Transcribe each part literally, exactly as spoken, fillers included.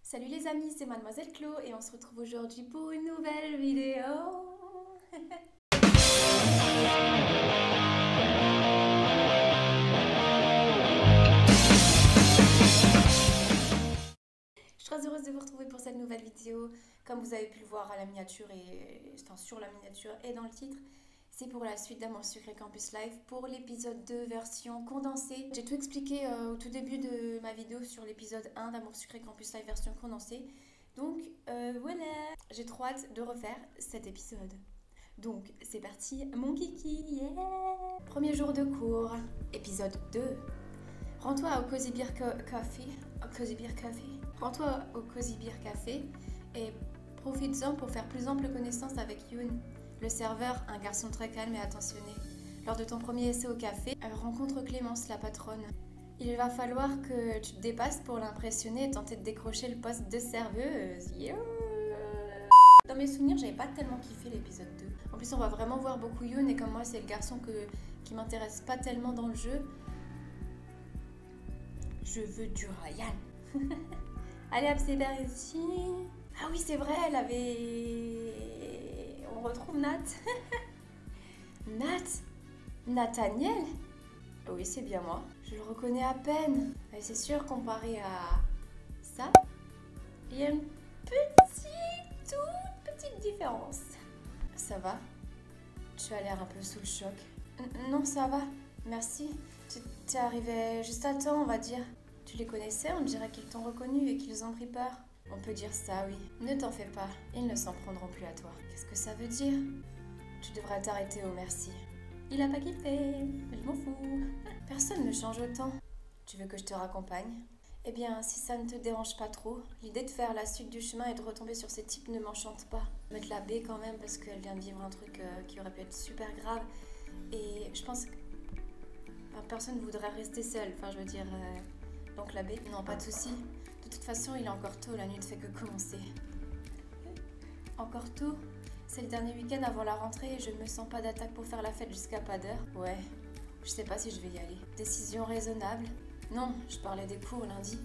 Salut les amis, c'est Mademoiselle Chlo et on se retrouve aujourd'hui pour une nouvelle vidéo. Je suis très heureuse de vous retrouver pour cette nouvelle vidéo. Comme vous avez pu le voir à la miniature et enfin sur la miniature et dans le titre, c'est pour la suite d'Amour Sucré Campus Live pour l'épisode deux version condensée. J'ai tout expliqué euh, au tout début de ma vidéo sur l'épisode un d'Amour Sucré Campus Live version condensée. Donc euh, voilà, j'ai trop hâte de refaire cet épisode. Donc c'est parti, mon kiki, yeah. Premier jour de cours, épisode deux. Rends-toi au Cozy Beer Co- Coffee, au Cozy Beer Coffee. Rends-toi au Cozy Beer Café et profites-en pour faire plus ample connaissance avec Yoon, le serveur, un garçon très calme et attentionné. Lors de ton premier essai au café, rencontre Clémence, la patronne. Il va falloir que tu te dépasses pour l'impressionner et tenter de décrocher le poste de serveuse. Yeah. Dans mes souvenirs, j'avais pas tellement kiffé l'épisode deux. En plus, on va vraiment voir beaucoup Yoon et comme moi, c'est le garçon que, qui m'intéresse pas tellement dans le jeu. Je veux du royal. Allez hop, c'est ici. Ah oui, c'est vrai, elle avait... On retrouve Nat. Nat Nathaniel. Oui, c'est bien moi. Je le reconnais à peine. Et c'est sûr, comparé à ça, il y a une petite, toute petite différence. Ça va? Tu as l'air un peu sous le choc. N- non, ça va. Merci. Tu t'es arrivé juste à temps, on va dire. Tu les connaissais, on dirait qu'ils t'ont reconnu et qu'ils ont pris peur. On peut dire ça, oui. Ne t'en fais pas, ils ne s'en prendront plus à toi. Qu'est-ce que ça veut dire? Tu devrais t'arrêter au merci. Il a pas kiffé, je m'en fous. Personne ne change autant. Tu veux que je te raccompagne? Eh bien, si ça ne te dérange pas trop, l'idée de faire la suite du chemin et de retomber sur ces types ne m'enchante pas. Mettre la baie quand même parce qu'elle vient de vivre un truc euh, qui aurait pu être super grave. Et je pense que enfin, personne ne voudrait rester seul. Enfin, je veux dire... Euh... Donc la baie, non, pas de souci. De toute façon, il est encore tôt, la nuit ne fait que commencer. Encore tôt? C'est le dernier week-end avant la rentrée et je ne me sens pas d'attaque pour faire la fête jusqu'à pas d'heure. Ouais, je sais pas si je vais y aller. Décision raisonnable? Non, je parlais des cours lundi.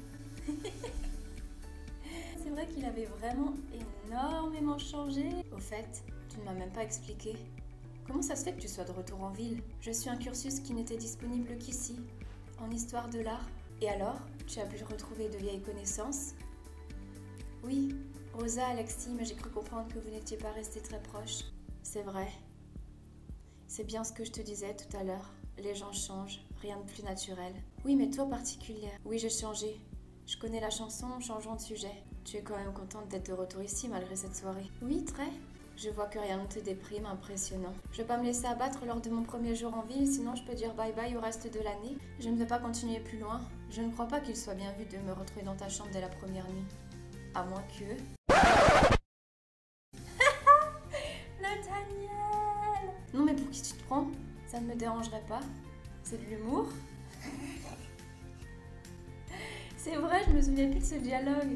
C'est vrai qu'il avait vraiment énormément changé. Au fait, tu ne m'as même pas expliqué. Comment ça se fait que tu sois de retour en ville? Je suis un cursus qui n'était disponible qu'ici, en histoire de l'art. Et alors, tu as pu retrouver de vieilles connaissances? Oui, Rosa, Alexis, mais j'ai cru comprendre que vous n'étiez pas restés très proches. C'est vrai. C'est bien ce que je te disais tout à l'heure. Les gens changent, rien de plus naturel. Oui, mais toi particulière. Oui, j'ai changé. Je connais la chanson, changeons de sujet. Tu es quand même contente d'être de retour ici malgré cette soirée? Oui, très. Je vois que rien ne te déprime, impressionnant. Je vais pas me laisser abattre lors de mon premier jour en ville, sinon je peux dire bye bye au reste de l'année. Je ne vais pas continuer plus loin. Je ne crois pas qu'il soit bien vu de me retrouver dans ta chambre dès la première nuit. À moins que... Nathaniel! Non mais pour qui tu te prends? Ça ne me dérangerait pas. C'est de l'humour? C'est vrai, je me souviens plus de ce dialogue.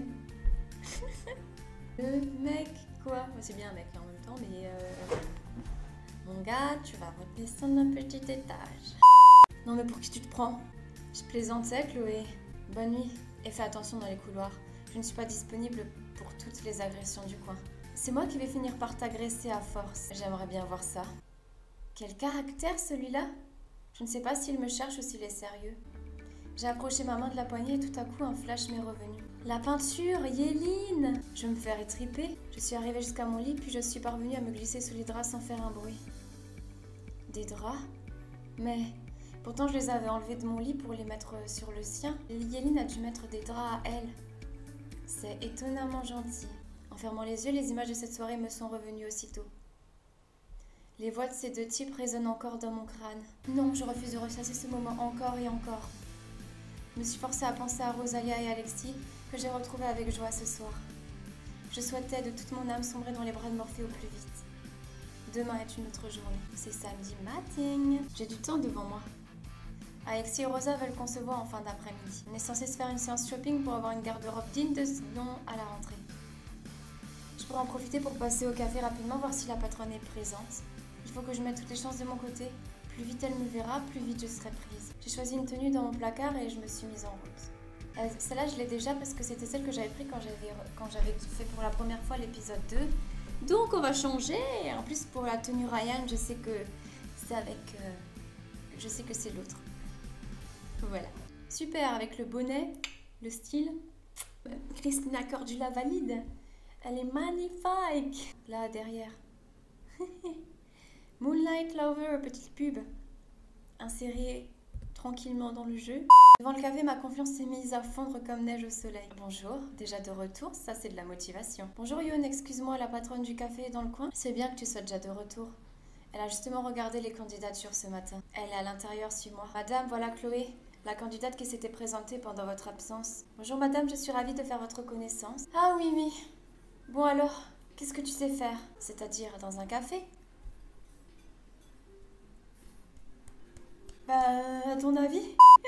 Le mec, quoi? C'est bien un mec en même temps, mais... Euh... Mon gars, tu vas redescendre un petit étage. Non mais pour qui tu te prends? Je plaisantais, Chloé. Bonne nuit. Et fais attention dans les couloirs. Je ne suis pas disponible pour toutes les agressions du coin. C'est moi qui vais finir par t'agresser à force. J'aimerais bien voir ça. Quel caractère celui-là? Je ne sais pas s'il me cherche ou s'il est sérieux. J'ai approché ma main de la poignée et tout à coup un flash m'est revenu. La peinture, Yéline! Je me fais étriper. Je suis arrivée jusqu'à mon lit puis je suis parvenue à me glisser sous les draps sans faire un bruit. Des draps? Mais pourtant je les avais enlevés de mon lit pour les mettre sur le sien. Yéline a dû mettre des draps à elle. C'est étonnamment gentil. En fermant les yeux, les images de cette soirée me sont revenues aussitôt. Les voix de ces deux types résonnent encore dans mon crâne. Non, je refuse de ressasser ce moment encore et encore. Je me suis forcée à penser à Rosalia et Alexis, que j'ai retrouvés avec joie ce soir. Je souhaitais de toute mon âme sombrer dans les bras de Morphée au plus vite. Demain est une autre journée. C'est samedi matin. J'ai du temps devant moi. Alexis et Rosa veulent qu'on se voit en fin d'après-midi. On est censé se faire une séance shopping pour avoir une garde-robe digne de ce nom à la rentrée. Je pourrais en profiter pour passer au café rapidement, voir si la patronne est présente. Il faut que je mette toutes les chances de mon côté. Plus vite elle me verra, plus vite je serai prise. J'ai choisi une tenue dans mon placard et je me suis mise en route. Euh, Celle-là, je l'ai déjà parce que c'était celle que j'avais pris quand j'avais quand j'avais fait pour la première fois l'épisode deux. Donc, on va changer. En plus, pour la tenue Ryan, je sais que c'est avec... Euh, je sais que c'est l'autre. Voilà. Super, avec le bonnet, le style. Christina Cordula valide. Elle est magnifique. Là, derrière. Moonlight Lover, petite pub. Insérée tranquillement dans le jeu. Devant le café, ma confiance s'est mise à fondre comme neige au soleil. Bonjour, déjà de retour, ça c'est de la motivation. Bonjour Youn, excuse-moi, la patronne du café est dans le coin. C'est bien que tu sois déjà de retour. Elle a justement regardé les candidatures ce matin. Elle est à l'intérieur, suis-moi. Madame, voilà Chloé, la candidate qui s'était présentée pendant votre absence. Bonjour madame, je suis ravie de faire votre connaissance. Ah oui, oui. Bon alors, qu'est-ce que tu sais faire? C'est-à-dire dans un café? Bah, à ton avis?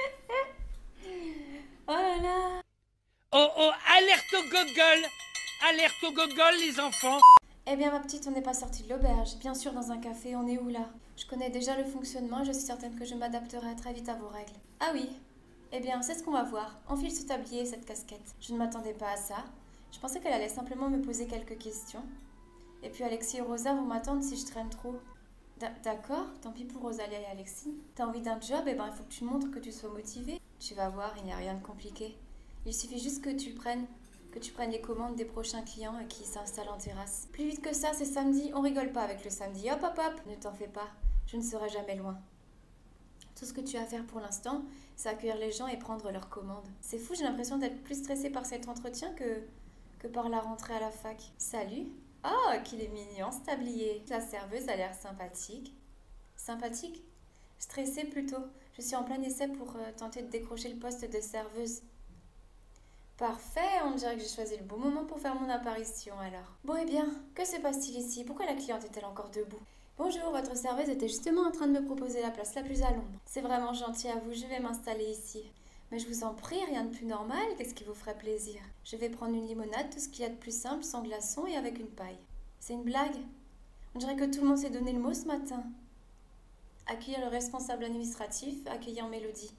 Oh là là! Oh oh, alerte au gogol! Alerte au gogol, les enfants! Eh bien, ma petite, on n'est pas sorti de l'auberge. Bien sûr, dans un café, on est où là? Je connais déjà le fonctionnement et je suis certaine que je m'adapterai très vite à vos règles. Ah oui? Eh bien, c'est ce qu'on va voir. Enfile ce tablier et cette casquette. Je ne m'attendais pas à ça. Je pensais qu'elle allait simplement me poser quelques questions. Et puis Alexis et Rosa vont m'attendre si je traîne trop. D'accord, tant pis pour Rosalia et Alexis. T'as envie d'un job, eh ben il faut que tu montres que tu sois motivée. Tu vas voir, il n'y a rien de compliqué. Il suffit juste que tu prennes, que tu prennes les commandes des prochains clients qui s'installent en terrasse. Plus vite que ça, c'est samedi, on rigole pas avec le samedi. Hop hop hop, ne t'en fais pas, je ne serai jamais loin. Tout ce que tu as à faire pour l'instant, c'est accueillir les gens et prendre leurs commandes. C'est fou, j'ai l'impression d'être plus stressée par cet entretien que, que par la rentrée à la fac. Salut! Oh, qu'il est mignon ce tablier. La serveuse a l'air sympathique. Sympathique? Stressée plutôt. Je suis en plein essai pour euh, tenter de décrocher le poste de serveuse. Parfait, on dirait que j'ai choisi le bon moment pour faire mon apparition alors. Bon et bien, que se passe-t-il ici? Pourquoi la cliente est-elle encore debout? Bonjour, votre serveuse était justement en train de me proposer la place la plus à l'ombre. C'est vraiment gentil à vous, je vais m'installer ici. Mais je vous en prie, rien de plus normal, qu'est-ce qui vous ferait plaisir? Je vais prendre une limonade, tout ce qu'il y a de plus simple, sans glaçons et avec une paille. C'est une blague? On dirait que tout le monde s'est donné le mot ce matin. Accueillir le responsable administratif, accueillir Mélodie.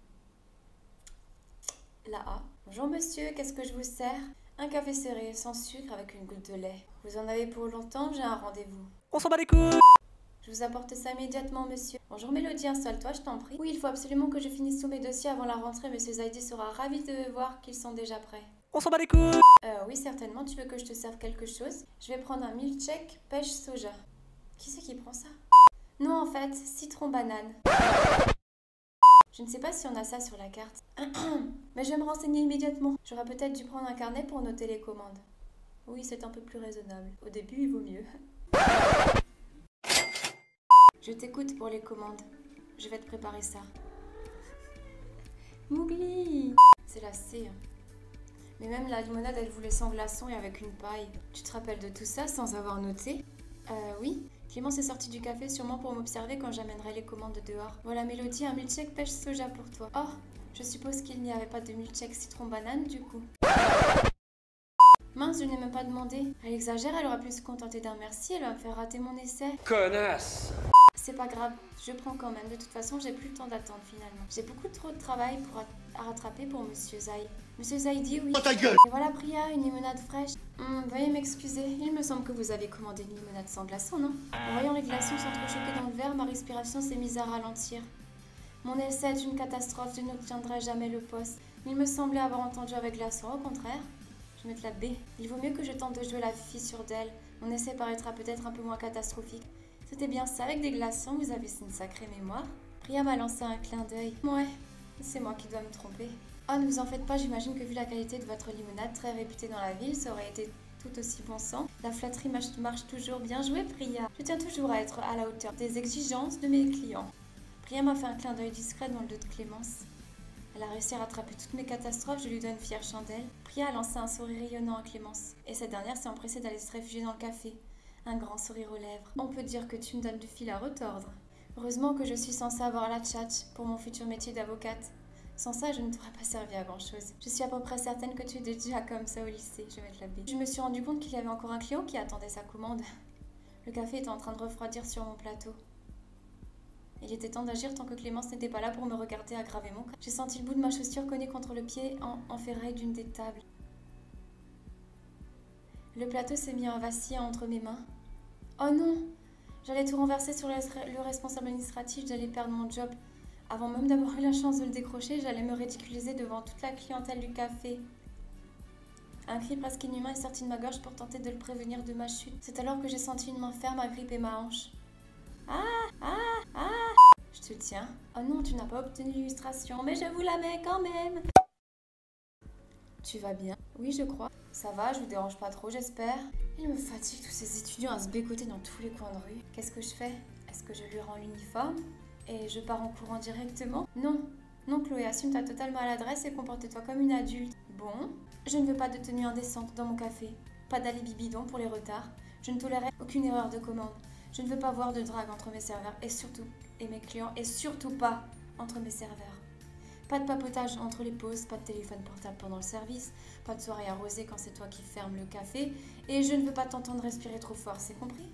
La A. Bonjour monsieur, qu'est-ce que je vous sers? Un café serré, sans sucre, avec une goutte de lait. Vous en avez pour longtemps, j'ai un rendez-vous. On s'en bat les couilles! Je vous apporte ça immédiatement, monsieur. Bonjour Mélodie, installe-toi, je t'en prie. Oui, il faut absolument que je finisse tous mes dossiers avant la rentrée. Monsieur Zaidi sera ravi de voir qu'ils sont déjà prêts. On s'en bat les couilles! Euh, oui, certainement. Tu veux que je te serve quelque chose? Je vais prendre un milkshake pêche soja. Qui c'est qui prend ça? Non, en fait, citron banane. Je ne sais pas si on a ça sur la carte. Mais je vais me renseigner immédiatement. J'aurais peut-être dû prendre un carnet pour noter les commandes. Oui, c'est un peu plus raisonnable. Au début, il vaut mieux. Je t'écoute pour les commandes. Je vais te préparer ça. Mougli! C'est la C. Mais même la limonade, elle voulait sans glaçons et avec une paille. Tu te rappelles de tout ça sans avoir noté? Euh, oui. Clémence est sortie du café sûrement pour m'observer quand j'amènerai les commandes dehors. Voilà, Mélodie, un milkshake pêche soja pour toi. Oh, je suppose qu'il n'y avait pas de milkshake citron banane du coup. Mince, je n'ai même pas demandé. Elle exagère, elle aurait pu se contenter d'un merci, elle va me faire rater mon essai. Connasse! C'est pas grave, je prends quand même. De toute façon, j'ai plus le temps d'attendre finalement. J'ai beaucoup trop de travail pour à rattraper pour Monsieur Zai. Monsieur Zai dit oui. Oh ta gueule! Et voilà Priya, une limonade fraîche. Hum, veuillez m'excuser, il me semble que vous avez commandé une limonade sans glaçons, non? En voyant les glaçons s'entrechoquer dans le verre, ma respiration s'est mise à ralentir. Mon essai est une catastrophe, je n'obtiendrai jamais le poste. Il me semblait avoir entendu avec glaçons, au contraire. Je vais mettre la B. Il vaut mieux que je tente de jouer la fille sur d'elle. Mon essai paraîtra peut-être un peu moins catastrophique. C'était bien ça, avec des glaçons, vous avez une sacrée mémoire. Priya m'a lancé un clin d'œil. Ouais, c'est moi qui dois me tromper. Oh, ne vous en faites pas, j'imagine que vu la qualité de votre limonade, très réputée dans la ville, ça aurait été tout aussi bon sang. La flatterie marche, marche toujours. Bien joué, Priya. Je tiens toujours à être à la hauteur des exigences de mes clients. Priya m'a fait un clin d'œil discret dans le dos de Clémence. Elle a réussi à rattraper toutes mes catastrophes, je lui donne une fière chandelle. Priya a lancé un sourire rayonnant à Clémence. Et cette dernière s'est empressée d'aller se réfugier dans le café. Un grand sourire aux lèvres. On peut dire que tu me donnes du fil à retordre. Heureusement que je suis censée avoir la tchatch pour mon futur métier d'avocate. Sans ça, je ne t'aurais pas servi à grand chose. Je suis à peu près certaine que tu es déjà comme ça au lycée. Je vais mettre la B. Je me suis rendu compte qu'il y avait encore un client qui attendait sa commande. Le café était en train de refroidir sur mon plateau. Il était temps d'agir tant que Clémence n'était pas là pour me regarder aggraver mon cas. J'ai senti le bout de ma chaussure cogner contre le pied en, en ferraille d'une des tables. Le plateau s'est mis à vaciller entre mes mains. Oh non! J'allais tout renverser sur le, le responsable administratif, j'allais perdre mon job. Avant même d'avoir eu la chance de le décrocher, j'allais me ridiculiser devant toute la clientèle du café. Un cri presque inhumain est sorti de ma gorge pour tenter de le prévenir de ma chute. C'est alors que j'ai senti une main ferme agripper ma hanche. Ah! Ah! Ah! Je te tiens. Oh non, tu n'as pas obtenu l'illustration, mais je vous la mets quand même. Tu vas bien? Oui, je crois. Ça va, je vous dérange pas trop, j'espère. Il me fatigue tous ces étudiants à se bécoter dans tous les coins de rue. Qu'est-ce que je fais? Est-ce que je lui rends l'uniforme et je pars en courant directement? Non. Non, Chloé, assume ta totale maladresse et comporte-toi comme une adulte. Bon, je ne veux pas de tenue indécente dans mon café. Pas d'alibi bidon pour les retards. Je ne tolérerai aucune erreur de commande. Je ne veux pas voir de drague entre mes serveurs et surtout, et mes clients, et surtout pas entre mes serveurs. Pas de papotage entre les pauses, pas de téléphone portable pendant le service, pas de soirée arrosée quand c'est toi qui fermes le café, et je ne veux pas t'entendre respirer trop fort, c'est compris?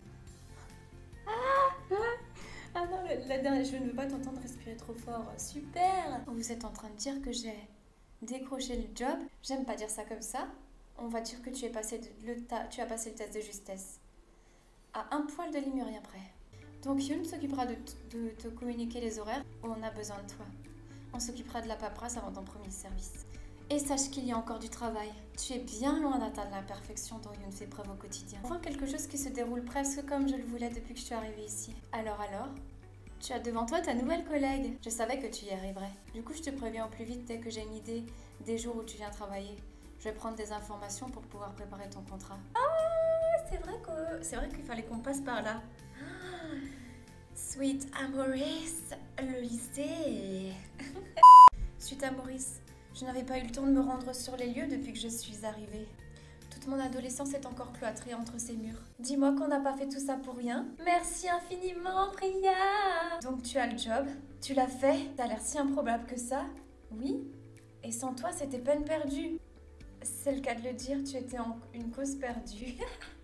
Ah, ah, ah non, la, la dernière, je ne veux pas t'entendre respirer trop fort, super! Vous êtes en train de dire que j'ai décroché le job? J'aime pas dire ça comme ça. On va dire que tu, es passé de, le ta, tu as passé le test de justesse. À un poil de Lémurien près. Donc Youn s'occupera de, de te communiquer les horaires où on a besoin de toi. On s'occupera de la paperasse avant ton premier service. Et sache qu'il y a encore du travail. Tu es bien loin d'atteindre la perfection dont Youn fait preuve au quotidien. Enfin, quelque chose qui se déroule presque comme je le voulais depuis que je suis arrivée ici. Alors alors, tu as devant toi ta nouvelle collègue. Je savais que tu y arriverais. Du coup, je te préviens au plus vite dès que j'ai une idée des jours où tu viens travailler. Je vais prendre des informations pour pouvoir préparer ton contrat. Ah, c'est vrai que c'est vrai qu'il fallait qu'on passe par là. Ah, Suite à Maurice, le lycée. Suite à Maurice, je n'avais pas eu le temps de me rendre sur les lieux depuis que je suis arrivée. Toute mon adolescence est encore cloîtrée entre ces murs. Dis-moi qu'on n'a pas fait tout ça pour rien. Merci infiniment, Priya. Donc tu as le job, tu l'as fait, t'as l'air si improbable que ça. Oui, et sans toi c'était peine perdue. C'est le cas de le dire, tu étais en une cause perdue.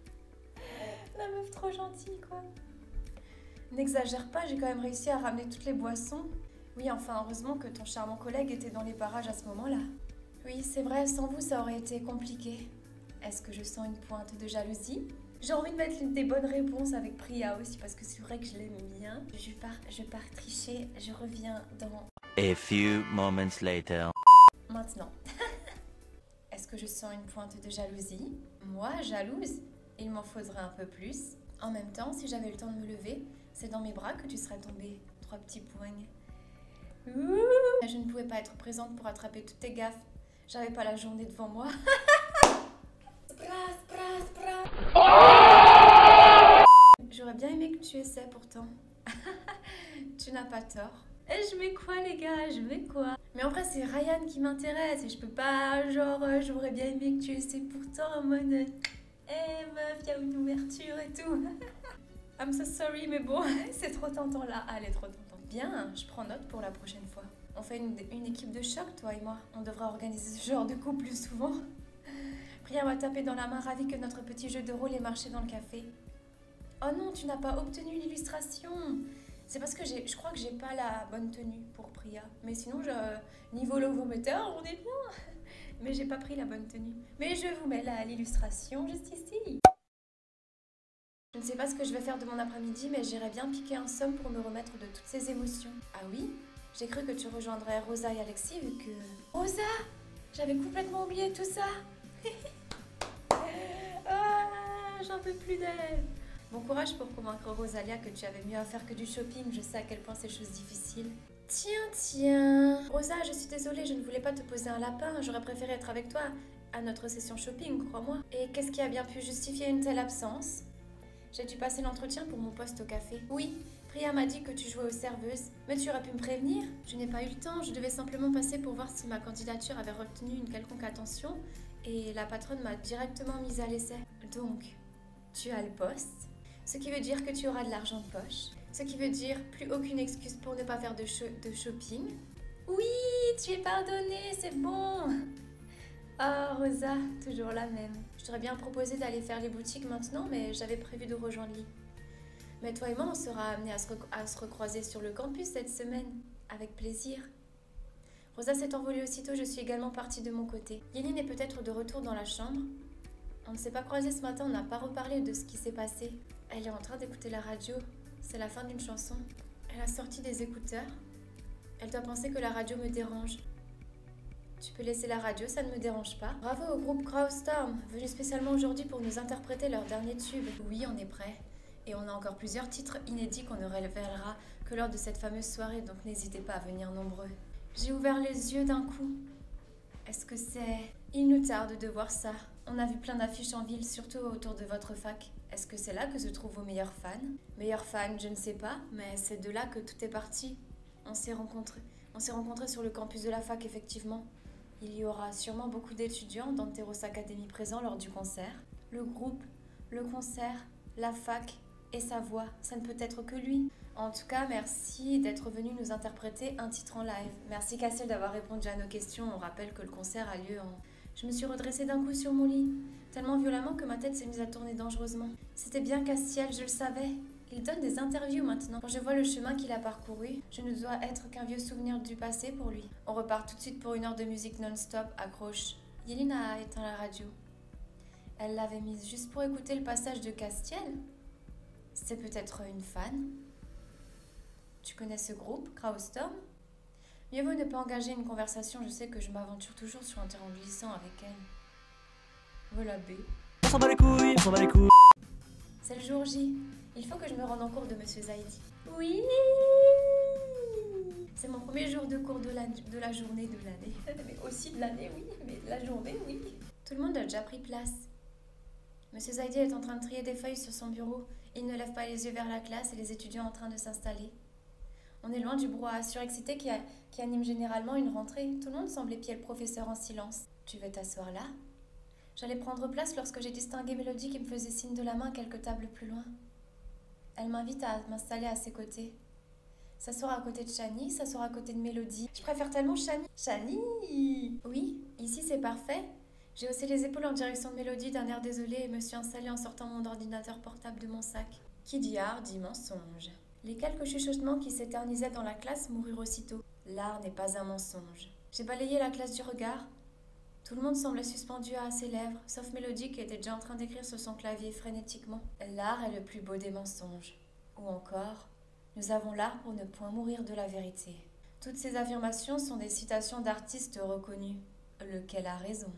La meuf trop gentille, quoi. N'exagère pas, j'ai quand même réussi à ramener toutes les boissons. Oui, enfin, heureusement que ton charmant collègue était dans les parages à ce moment-là. Oui, c'est vrai, sans vous, ça aurait été compliqué. Est-ce que je sens une pointe de jalousie? J'ai envie de mettre des bonnes réponses avec Priya aussi, parce que c'est vrai que je l'aime bien. Je pars, je pars tricher, je reviens dans... A few moments later. Maintenant. Est-ce que je sens une pointe de jalousie? Moi, jalouse? Il m'en faudrait un peu plus. En même temps, si j'avais le temps de me lever, c'est dans mes bras que tu serais tombée. Trois petits poings. Ouh, je ne pouvais pas être présente pour attraper toutes tes gaffes. J'avais pas la journée devant moi. J'aurais bien aimé que tu essaies pourtant. Tu n'as pas tort. Et je mets quoi les gars? Je mets quoi? Mais en vrai c'est Ryan qui m'intéresse et je peux pas genre euh, j'aurais bien aimé que tu essaies pourtant en mode eh hey, meuf y'a une ouverture et tout. I'm so sorry mais bon c'est trop tentant là. Ah, elle est trop tentante. Bien, je prends note pour la prochaine fois. On fait une, une équipe de choc toi et moi. On devra organiser ce genre de coup plus souvent. Priya m'a tapé dans la main, ravie que notre petit jeu de rôle ait marché dans le café. Oh non, tu n'as pas obtenu l'illustration. C'est parce que je crois que j'ai pas la bonne tenue pour Priya. Mais sinon, je, niveau logomoteur, on est bien. Mais j'ai pas pris la bonne tenue. Mais je vous mets l'illustration juste ici. Je ne sais pas ce que je vais faire de mon après-midi, mais j'irai bien piquer un somme pour me remettre de toutes ces émotions. Ah oui? J'ai cru que tu rejoindrais Rosa et Alexis vu que... Rosa! J'avais complètement oublié tout ça. Ah, j'en peux plus d'elle. Bon courage pour convaincre Rosalia que tu avais mieux à faire que du shopping. Je sais à quel point c'est chose difficile. Tiens, tiens. Rosa, je suis désolée, je ne voulais pas te poser un lapin. J'aurais préféré être avec toi à notre session shopping, crois-moi. Et qu'est-ce qui a bien pu justifier une telle absence? J'ai dû passer l'entretien pour mon poste au café. Oui, Priya m'a dit que tu jouais aux serveuses. Mais tu aurais pu me prévenir. Je n'ai pas eu le temps. Je devais simplement passer pour voir si ma candidature avait retenu une quelconque attention. Et la patronne m'a directement mise à l'essai. Donc, tu as le poste. Ce qui veut dire que tu auras de l'argent de poche. Ce qui veut dire plus aucune excuse pour ne pas faire de, de shopping. Oui, tu es pardonnée, c'est bon. Ah, oh, Rosa, toujours la même. Je t'aurais bien proposé d'aller faire les boutiques maintenant, mais j'avais prévu de rejoindre Lee. Mais toi et moi, on sera amenés à se, rec- à se recroiser sur le campus cette semaine. Avec plaisir. Rosa s'est envolée aussitôt, je suis également partie de mon côté. Yéline est peut-être de retour dans la chambre. On ne s'est pas croisés ce matin, on n'a pas reparlé de ce qui s'est passé. Elle est en train d'écouter la radio. C'est la fin d'une chanson. Elle a sorti des écouteurs. Elle doit penser que la radio me dérange. Tu peux laisser la radio, ça ne me dérange pas. Bravo au groupe Crowstorm, venu spécialement aujourd'hui pour nous interpréter leur dernier tube. Oui, on est prêt. Et on a encore plusieurs titres inédits qu'on ne révélera que lors de cette fameuse soirée, donc n'hésitez pas à venir nombreux. J'ai ouvert les yeux d'un coup. Est-ce que c'est... Il nous tarde de voir ça. On a vu plein d'affiches en ville, surtout autour de votre fac. Est-ce que c'est là que se trouvent vos meilleurs fans? Meilleurs fans, je ne sais pas, mais c'est de là que tout est parti. On s'est rencontrés. On s'est rencontrés sur le campus de la fac, effectivement. Il y aura sûrement beaucoup d'étudiants d'Anteros Academy présents lors du concert. Le groupe, le concert, la fac et sa voix, ça ne peut être que lui. En tout cas, merci d'être venu nous interpréter un titre en live. Merci Cassiel d'avoir répondu à nos questions. On rappelle que le concert a lieu en... Je me suis redressée d'un coup sur mon lit, tellement violemment que ma tête s'est mise à tourner dangereusement. C'était bien Castiel, je le savais. Il donne des interviews maintenant. Quand je vois le chemin qu'il a parcouru, je ne dois être qu'un vieux souvenir du passé pour lui. On repart tout de suite pour une heure de musique non-stop, accroche. Yéline a éteint la radio. Elle l'avait mise juste pour écouter le passage de Castiel. C'est peut-être une fan. Tu connais ce groupe, Crowstorm? Mieux vaut ne pas engager une conversation, je sais que je m'aventure toujours sur un terrain glissant avec elle. Voilà B. On s'en bat les couilles, on s'en bat les couilles. C'est le jour J. Il faut que je me rende en cours de Monsieur Zaidi. Oui. C'est mon premier jour de cours de la, de la journée de l'année. Mais aussi de l'année, oui. Mais de la journée, oui. Tout le monde a déjà pris place. Monsieur Zaidi est en train de trier des feuilles sur son bureau. Il ne lève pas les yeux vers la classe et les étudiants en train de s'installer. On est loin du brouhaha surexcité qui, a, qui anime généralement une rentrée. Tout le monde semble épier le professeur en silence. Tu veux t'asseoir là? J'allais prendre place lorsque j'ai distingué Mélodie qui me faisait signe de la main quelques tables plus loin. Elle m'invite à m'installer à ses côtés. S'asseoir à côté de Chani, s'asseoir à côté de Mélodie. Je préfère tellement Chani. Chani! Oui, ici c'est parfait. J'ai haussé les épaules en direction de Mélodie d'un air désolé et me suis installée en sortant mon ordinateur portable de mon sac. Qui dit art dit mensonge. Les quelques chuchotements qui s'éternisaient dans la classe moururent aussitôt. L'art n'est pas un mensonge. J'ai balayé la classe du regard. Tout le monde semblait suspendu à ses lèvres, sauf Mélodie qui était déjà en train d'écrire sur son clavier frénétiquement. L'art est le plus beau des mensonges. Ou encore, nous avons l'art pour ne point mourir de la vérité. Toutes ces affirmations sont des citations d'artistes reconnus. Lequel a raison?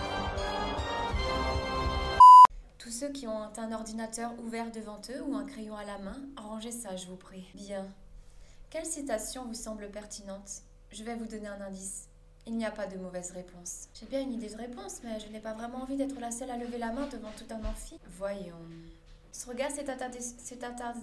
Tous ceux qui ont un ordinateur ouvert devant eux ou un crayon à la main, rangez ça, je vous prie. Bien. Quelle citation vous semble pertinente? Je vais vous donner un indice. Il n'y a pas de mauvaise réponse. J'ai bien une idée de réponse, mais je n'ai pas vraiment envie d'être la seule à lever la main devant tout un amphi. Voyons. Ce regard s'est attardé... s'est attardé...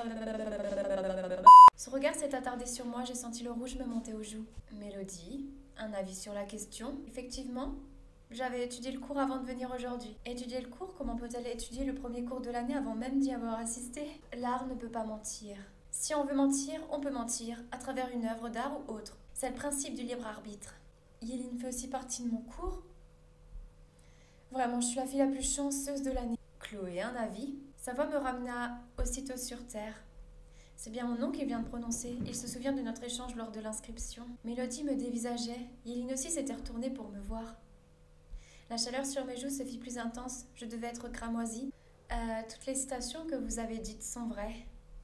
Ce regard s'est attardé sur moi, j'ai senti le rouge me monter aux joues. Mélodie, un avis sur la question? Effectivement, j'avais étudié le cours avant de venir aujourd'hui. Étudier le cours? Comment peut-elle étudier le premier cours de l'année avant même d'y avoir assisté? L'art ne peut pas mentir. Si on veut mentir, on peut mentir, à travers une œuvre d'art ou autre. C'est le principe du libre arbitre. Yéline fait aussi partie de mon cours? Vraiment, je suis la fille la plus chanceuse de l'année. Chloé, un avis? Sa voix me ramena aussitôt sur terre. C'est bien mon nom qu'il vient de prononcer. Il se souvient de notre échange lors de l'inscription. Mélodie me dévisageait. Yéline aussi s'était retournée pour me voir. La chaleur sur mes joues se fit plus intense. Je devais être cramoisie. Euh, toutes les citations que vous avez dites sont vraies.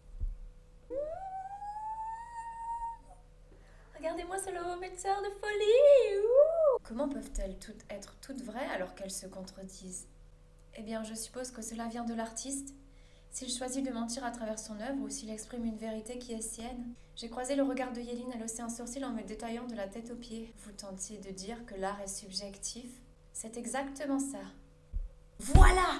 Regardez-moi ce lomométeur de folie! Ouh. Comment peuvent-elles toutes être toutes vraies alors qu'elles se contredisent? Eh bien, je suppose que cela vient de l'artiste. S'il choisit de mentir à travers son œuvre ou s'il exprime une vérité qui est sienne. J'ai croisé le regard de Yéline, elle haussait un sourcil en me détaillant de la tête aux pieds. Vous tentiez de dire que l'art est subjectif? C'est exactement ça. Voilà!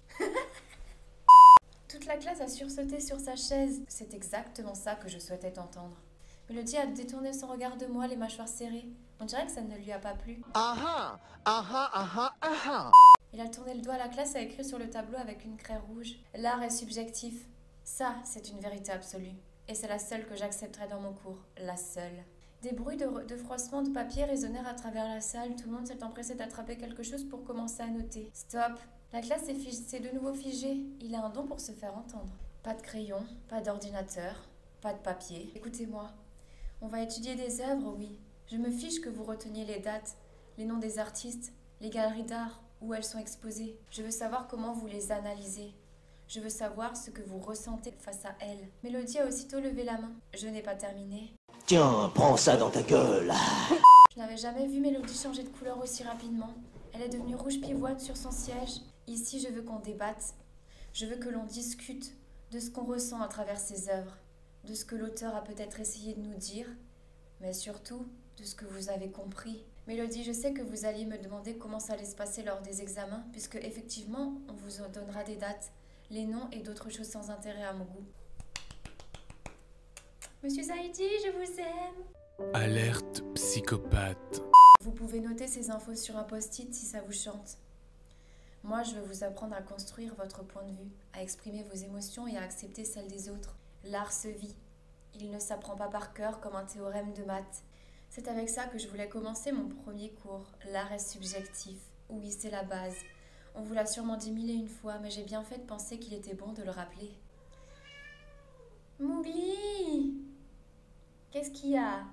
Toute la classe a sursauté sur sa chaise. C'est exactement ça que je souhaitais entendre. Mélodie a détourné son regard de moi, les mâchoires serrées. On dirait que ça ne lui a pas plu. Ah ah, ah ah, ah ah. Il a tourné le doigt à la classe et a écrit sur le tableau avec une craie rouge. L'art est subjectif. Ça, c'est une vérité absolue. Et c'est la seule que j'accepterai dans mon cours. La seule. Des bruits de, de froissement de papier résonnèrent à travers la salle. Tout le monde s'est empressé d'attraper quelque chose pour commencer à noter. Stop! La classe s'est de nouveau figée. Il a un don pour se faire entendre. Pas de crayon, pas d'ordinateur, pas de papier. Écoutez-moi, on va étudier des œuvres, oui. Je me fiche que vous reteniez les dates, les noms des artistes, les galeries d'art, où elles sont exposées. Je veux savoir comment vous les analysez. Je veux savoir ce que vous ressentez face à elles. Mélodie a aussitôt levé la main. Je n'ai pas terminé. Tiens, prends ça dans ta gueule. Je n'avais jamais vu Mélodie changer de couleur aussi rapidement. Elle est devenue rouge pivoine sur son siège. Ici, je veux qu'on débatte. Je veux que l'on discute de ce qu'on ressent à travers ses œuvres, de ce que l'auteur a peut-être essayé de nous dire, mais surtout de ce que vous avez compris. Mélodie, je sais que vous alliez me demander comment ça allait se passer lors des examens, puisque effectivement, on vous en donnera des dates, les noms et d'autres choses sans intérêt à mon goût. Monsieur Zaidi, je vous aime. Alerte psychopathe. Vous pouvez noter ces infos sur un post-it si ça vous chante. Moi, je veux vous apprendre à construire votre point de vue, à exprimer vos émotions et à accepter celles des autres. L'art se vit. Il ne s'apprend pas par cœur comme un théorème de maths. C'est avec ça que je voulais commencer mon premier cours. L'art est subjectif. Oui, c'est la base. On vous l'a sûrement dit mille et une fois, mais j'ai bien fait de penser qu'il était bon de le rappeler. Mowgli! Qu'est-ce qu'il y a?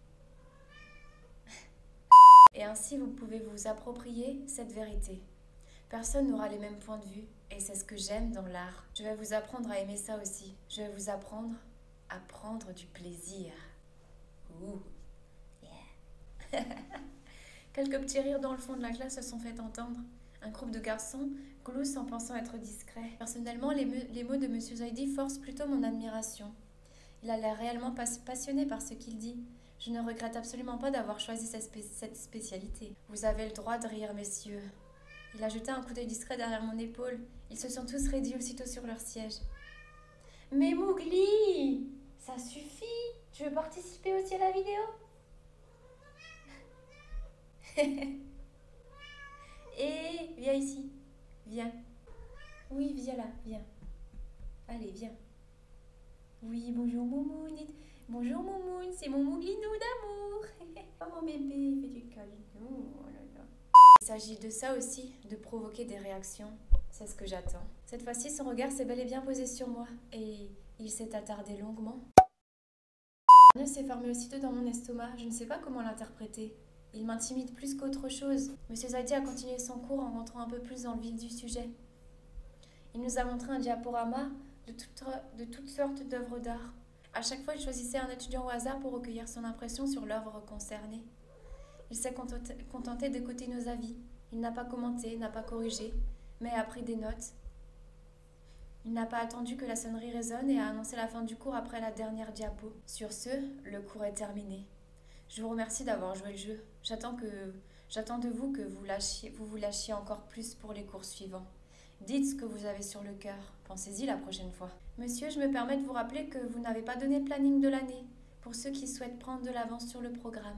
Et ainsi, vous pouvez vous approprier cette vérité. Personne n'aura les mêmes points de vue, et c'est ce que j'aime dans l'art. Je vais vous apprendre à aimer ça aussi. Je vais vous apprendre à prendre du plaisir. Ouh, yeah. Quelques petits rires dans le fond de la classe se sont fait entendre. Un groupe de garçons gloussent en pensant être discrets. Personnellement, les, les mots de Monsieur Zaidi forcent plutôt mon admiration. Il a l'air réellement pas passionné par ce qu'il dit. Je ne regrette absolument pas d'avoir choisi cette, spé cette spécialité. Vous avez le droit de rire, messieurs. Il a jeté un coup d'œil discret derrière mon épaule. Ils se sont tous raidis aussitôt sur leur siège. Mais Mowgli, ça suffit. Tu veux participer aussi à la vidéo? Et viens ici. Viens. Oui, viens là, viens. Allez, viens. Oui, bonjour Moumoun. Bonjour Moumoun, c'est mon Mouglinou d'amour. Oh mon bébé, il fait du câlinou. Oh là là. Il s'agit de ça aussi, de provoquer des réactions. C'est ce que j'attends. Cette fois-ci, son regard s'est bel et bien posé sur moi. Et il s'est attardé longuement. Un nœud s'est formé aussitôt dans mon estomac. Je ne sais pas comment l'interpréter. Il m'intimide plus qu'autre chose. Monsieur Zaidi a continué son cours en rentrant un peu plus dans le vif du sujet. Il nous a montré un diaporama de, toute, de toutes sortes d'œuvres d'art. À chaque fois, il choisissait un étudiant au hasard pour recueillir son impression sur l'œuvre concernée. Il s'est contenté d'écouter nos avis. Il n'a pas commenté, n'a pas corrigé, mais a pris des notes. Il n'a pas attendu que la sonnerie résonne et a annoncé la fin du cours après la dernière diapo. Sur ce, le cours est terminé. Je vous remercie d'avoir joué le jeu. J'attends que, j'attends de vous que vous, lâchiez, vous vous lâchiez encore plus pour les cours suivants. Dites ce que vous avez sur le cœur. Pensez-y la prochaine fois. Monsieur, je me permets de vous rappeler que vous n'avez pas donné le planning de l'année pour ceux qui souhaitent prendre de l'avance sur le programme.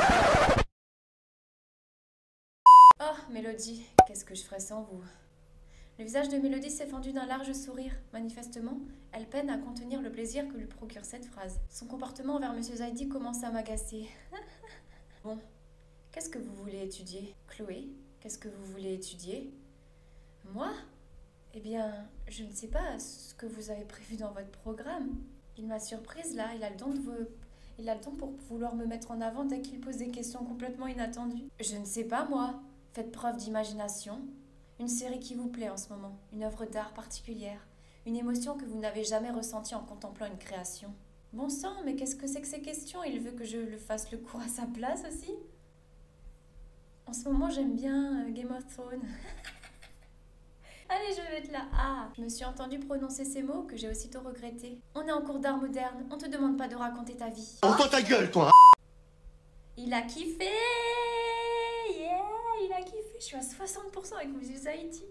Oh, Mélodie, qu'est-ce que je ferais sans vous? Le visage de Mélodie s'est fendu d'un large sourire. Manifestement, elle peine à contenir le plaisir que lui procure cette phrase. Son comportement envers Monsieur Zaidi commence à m'agacer. Bon, qu'est-ce que vous voulez étudier? Chloé, qu'est-ce que vous voulez étudier? Moi? Eh bien, je ne sais pas ce que vous avez prévu dans votre programme. Il m'a surprise là, il a le don de vous... Il a le don pour vouloir me mettre en avant dès qu'il pose des questions complètement inattendues. Je ne sais pas moi. Faites preuve d'imagination. Une série qui vous plaît en ce moment, une œuvre d'art particulière, une émotion que vous n'avez jamais ressentie en contemplant une création. Bon sang, mais qu'est-ce que c'est que ces questions? Il veut que je le fasse le cours à sa place aussi? En ce moment, j'aime bien euh, Game of Thrones. Allez, je vais être là. Ah, je me suis entendue prononcer ces mots que j'ai aussitôt regrettés. On est en cours d'art moderne, on te demande pas de raconter ta vie. Ouvre ta gueule, toi. Il a kiffé. Yeah, il a kiffé. Je suis à soixante pour cent avec Monsieur Zaidi.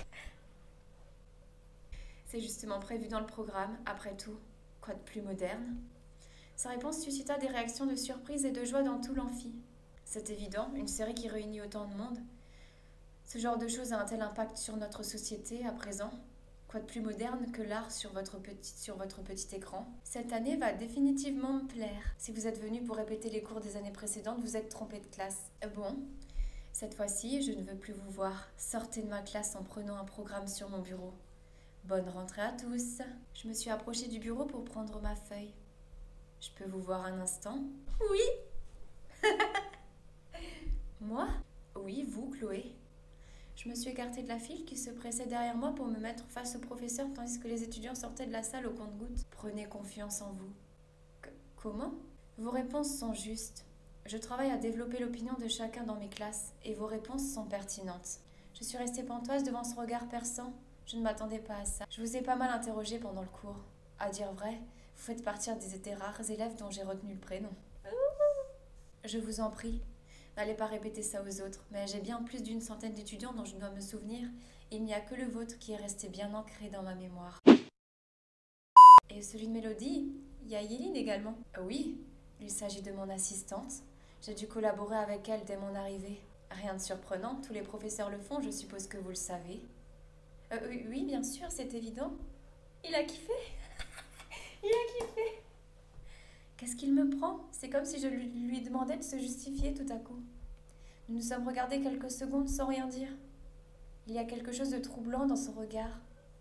C'est justement prévu dans le programme, après tout. Quoi de plus moderne? Sa réponse suscita des réactions de surprise et de joie dans tout l'amphi. C'est évident, une série qui réunit autant de monde. Ce genre de choses a un tel impact sur notre société à présent. Quoi de plus moderne que l'art sur votre petit, sur votre petit écran? Cette année va définitivement me plaire. Si vous êtes venu pour répéter les cours des années précédentes, vous êtes trompé de classe. Bon, cette fois-ci, je ne veux plus vous voir. Sortez de ma classe en prenant un programme sur mon bureau. Bonne rentrée à tous. Je me suis approchée du bureau pour prendre ma feuille. Je peux vous voir un instant? Oui. Moi? Oui, vous, Chloé. Je me suis écartée de la file qui se pressait derrière moi pour me mettre face au professeur tandis que les étudiants sortaient de la salle au compte-gouttes. Prenez confiance en vous. C- comment? Vos réponses sont justes. Je travaille à développer l'opinion de chacun dans mes classes et vos réponses sont pertinentes. Je suis restée pantoise devant ce regard perçant. Je ne m'attendais pas à ça. Je vous ai pas mal interrogé pendant le cours. À dire vrai, vous faites partie des, des rares élèves dont j'ai retenu le prénom. Je vous en prie, n'allez pas répéter ça aux autres, mais j'ai bien plus d'une centaine d'étudiants dont je dois me souvenir. Il n'y a que le vôtre qui est resté bien ancré dans ma mémoire. Et celui de Mélodie, il y a Yéline également. Oui, il s'agit de mon assistante. J'ai dû collaborer avec elle dès mon arrivée. Rien de surprenant, tous les professeurs le font, je suppose que vous le savez. Euh, oui, oui, bien sûr, c'est évident. Il a kiffé. Il a kiffé. Qu'est-ce qu'il me prend? C'est comme si je lui, lui demandais de se justifier tout à coup. Nous nous sommes regardés quelques secondes sans rien dire. Il y a quelque chose de troublant dans son regard.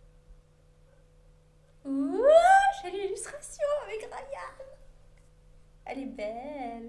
Ouh, j'ai l'illustration avec Ryan. Elle est belle.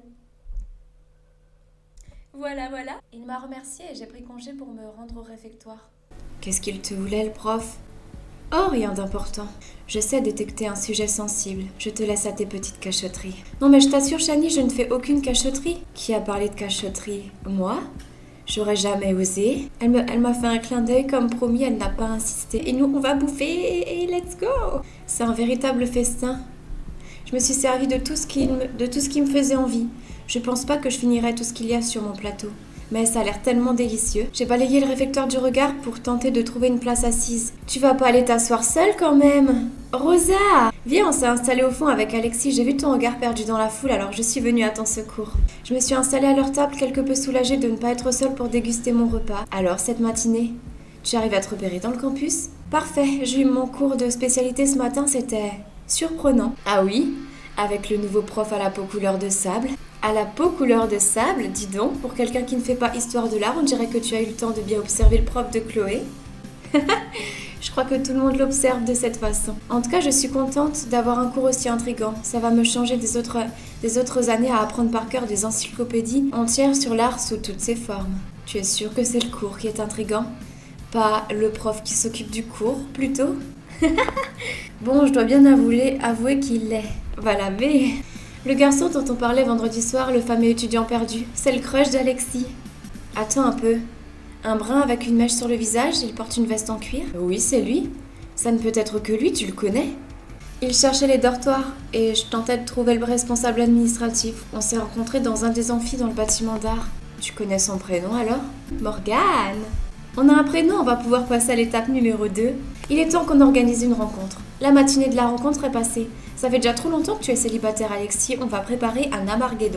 Voilà, voilà. Il m'a remercié et j'ai pris congé pour me rendre au réfectoire. Qu'est-ce qu'il te voulait, le prof? Oh, rien d'important. Je sais détecter un sujet sensible. Je te laisse à tes petites cachotteries. Non, mais je t'assure, Chani, je ne fais aucune cachotterie. Qui a parlé de cachotterie? Moi? J'aurais jamais osé. Elle me, elle m'a fait un clin d'œil comme promis, elle n'a pas insisté. Et nous, on va bouffer et let's go! C'est un véritable festin. Je me suis servi de tout ce qui me, de tout ce qui me faisait envie. Je pense pas que je finirai tout ce qu'il y a sur mon plateau. Mais ça a l'air tellement délicieux. J'ai balayé le réfectoire du regard pour tenter de trouver une place assise. Tu vas pas aller t'asseoir seule quand même? Rosa! Viens, on s'est installé au fond avec Alexis. J'ai vu ton regard perdu dans la foule, alors je suis venue à ton secours. Je me suis installée à leur table quelque peu soulagée de ne pas être seule pour déguster mon repas. Alors, cette matinée, tu arrives à te repérer dans le campus? Parfait, j'ai eu mon cours de spécialité ce matin, c'était surprenant. Ah oui? Avec le nouveau prof à la peau couleur de sable. À la peau couleur de sable, dis donc, pour quelqu'un qui ne fait pas histoire de l'art, on dirait que tu as eu le temps de bien observer le prof de Chloé. Je crois que tout le monde l'observe de cette façon. En tout cas, je suis contente d'avoir un cours aussi intriguant. Ça va me changer des autres, des autres années à apprendre par cœur des encyclopédies entières sur l'art sous toutes ses formes. Tu es sûre que c'est le cours qui est intriguant? Pas le prof qui s'occupe du cours, plutôt? Bon, je dois bien avouer, avouer qu'il l'est. Voilà, mais... Le garçon dont on parlait vendredi soir, le fameux étudiant perdu, c'est le crush d'Alexis. Attends un peu. Un brun avec une mèche sur le visage, il porte une veste en cuir? Oui, c'est lui. Ça ne peut être que lui, tu le connais? Il cherchait les dortoirs et je tentais de trouver le responsable administratif. On s'est rencontrés dans un des amphis dans le bâtiment d'art. Tu connais son prénom alors? Morgane! On a un prénom, on va pouvoir passer à l'étape numéro deux. Il est temps qu'on organise une rencontre. La matinée de la rencontre est passée. Ça fait déjà trop longtemps que tu es célibataire, Alexis. On va préparer un amarguédon.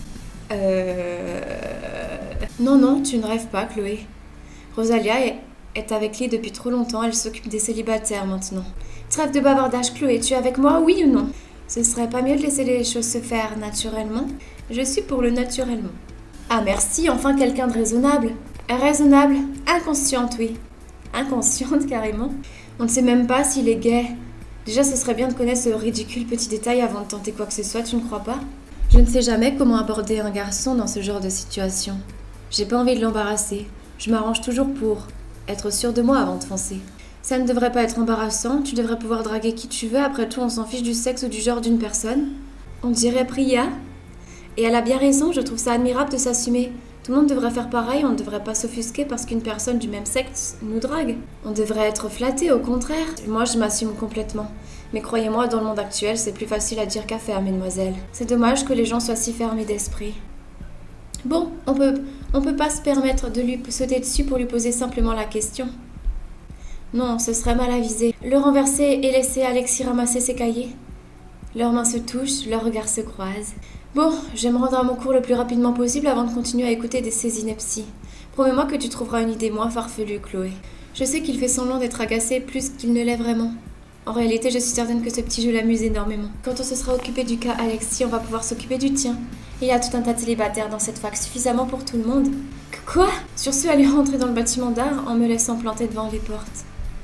Euh... Non, non, tu ne rêves pas, Chloé. Rosalia est, est avec lui depuis trop longtemps. Elle s'occupe des célibataires maintenant. Trêve de bavardage, Chloé. Tu es avec moi, oui ou non? Ce serait pas mieux de laisser les choses se faire naturellement? Je suis pour le naturellement. Ah merci, enfin quelqu'un de raisonnable. Raisonnable, inconsciente, oui. Inconsciente, carrément. On ne sait même pas s'il est gay. Déjà, ce serait bien de connaître ce ridicule petit détail avant de tenter quoi que ce soit, tu ne crois pas? Je ne sais jamais comment aborder un garçon dans ce genre de situation. J'ai pas envie de l'embarrasser. Je m'arrange toujours pour être sûre de moi avant de foncer. Ça ne devrait pas être embarrassant, tu devrais pouvoir draguer qui tu veux, après tout on s'en fiche du sexe ou du genre d'une personne. On dirait Priya. Et elle a bien raison, je trouve ça admirable de s'assumer. Tout le monde devrait faire pareil, on ne devrait pas s'offusquer parce qu'une personne du même sexe nous drague. On devrait être flatté, au contraire. Moi, je m'assume complètement. Mais croyez-moi, dans le monde actuel, c'est plus facile à dire qu'à faire, mesdemoiselles. C'est dommage que les gens soient si fermés d'esprit. Bon, on peut, on peut pas se permettre de lui sauter dessus pour lui poser simplement la question. Non, ce serait mal avisé. Le renverser et laisser Alexis ramasser ses cahiers. Leurs mains se touchent, leurs regards se croisent. Bon, je vais me rendre à mon cours le plus rapidement possible avant de continuer à écouter des sésinepsies. Promets-moi que tu trouveras une idée moins farfelue, Chloé. Je sais qu'il fait semblant d'être agacé plus qu'il ne l'est vraiment. En réalité, je suis certaine que ce petit jeu l'amuse énormément. Quand on se sera occupé du cas Alexis, on va pouvoir s'occuper du tien. Il y a tout un tas de célibataires dans cette fac, suffisamment pour tout le monde. Que quoi? Sur ce, elle est rentrée dans le bâtiment d'art en me laissant planter devant les portes.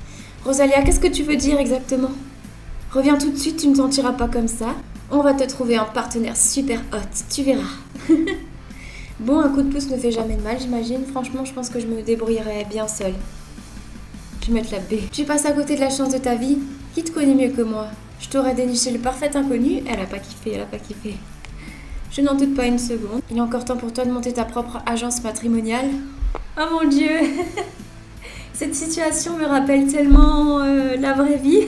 Rosalia, qu'est-ce que tu veux dire exactement? Reviens tout de suite, tu ne sentiras pas comme ça. On va te trouver un partenaire super hot, tu verras. Bon, un coup de pouce ne fait jamais de mal, j'imagine. Franchement, je pense que je me débrouillerais bien seule. Je vais mettre la B. Tu passes à côté de la chance de ta vie. Qui te connaît mieux que moi? Je t'aurais déniché le parfait inconnu. Elle a pas kiffé, elle a pas kiffé. Je n'en doute pas une seconde. Il est encore temps pour toi de monter ta propre agence matrimoniale. Oh mon Dieu. Cette situation me rappelle tellement euh, la vraie vie.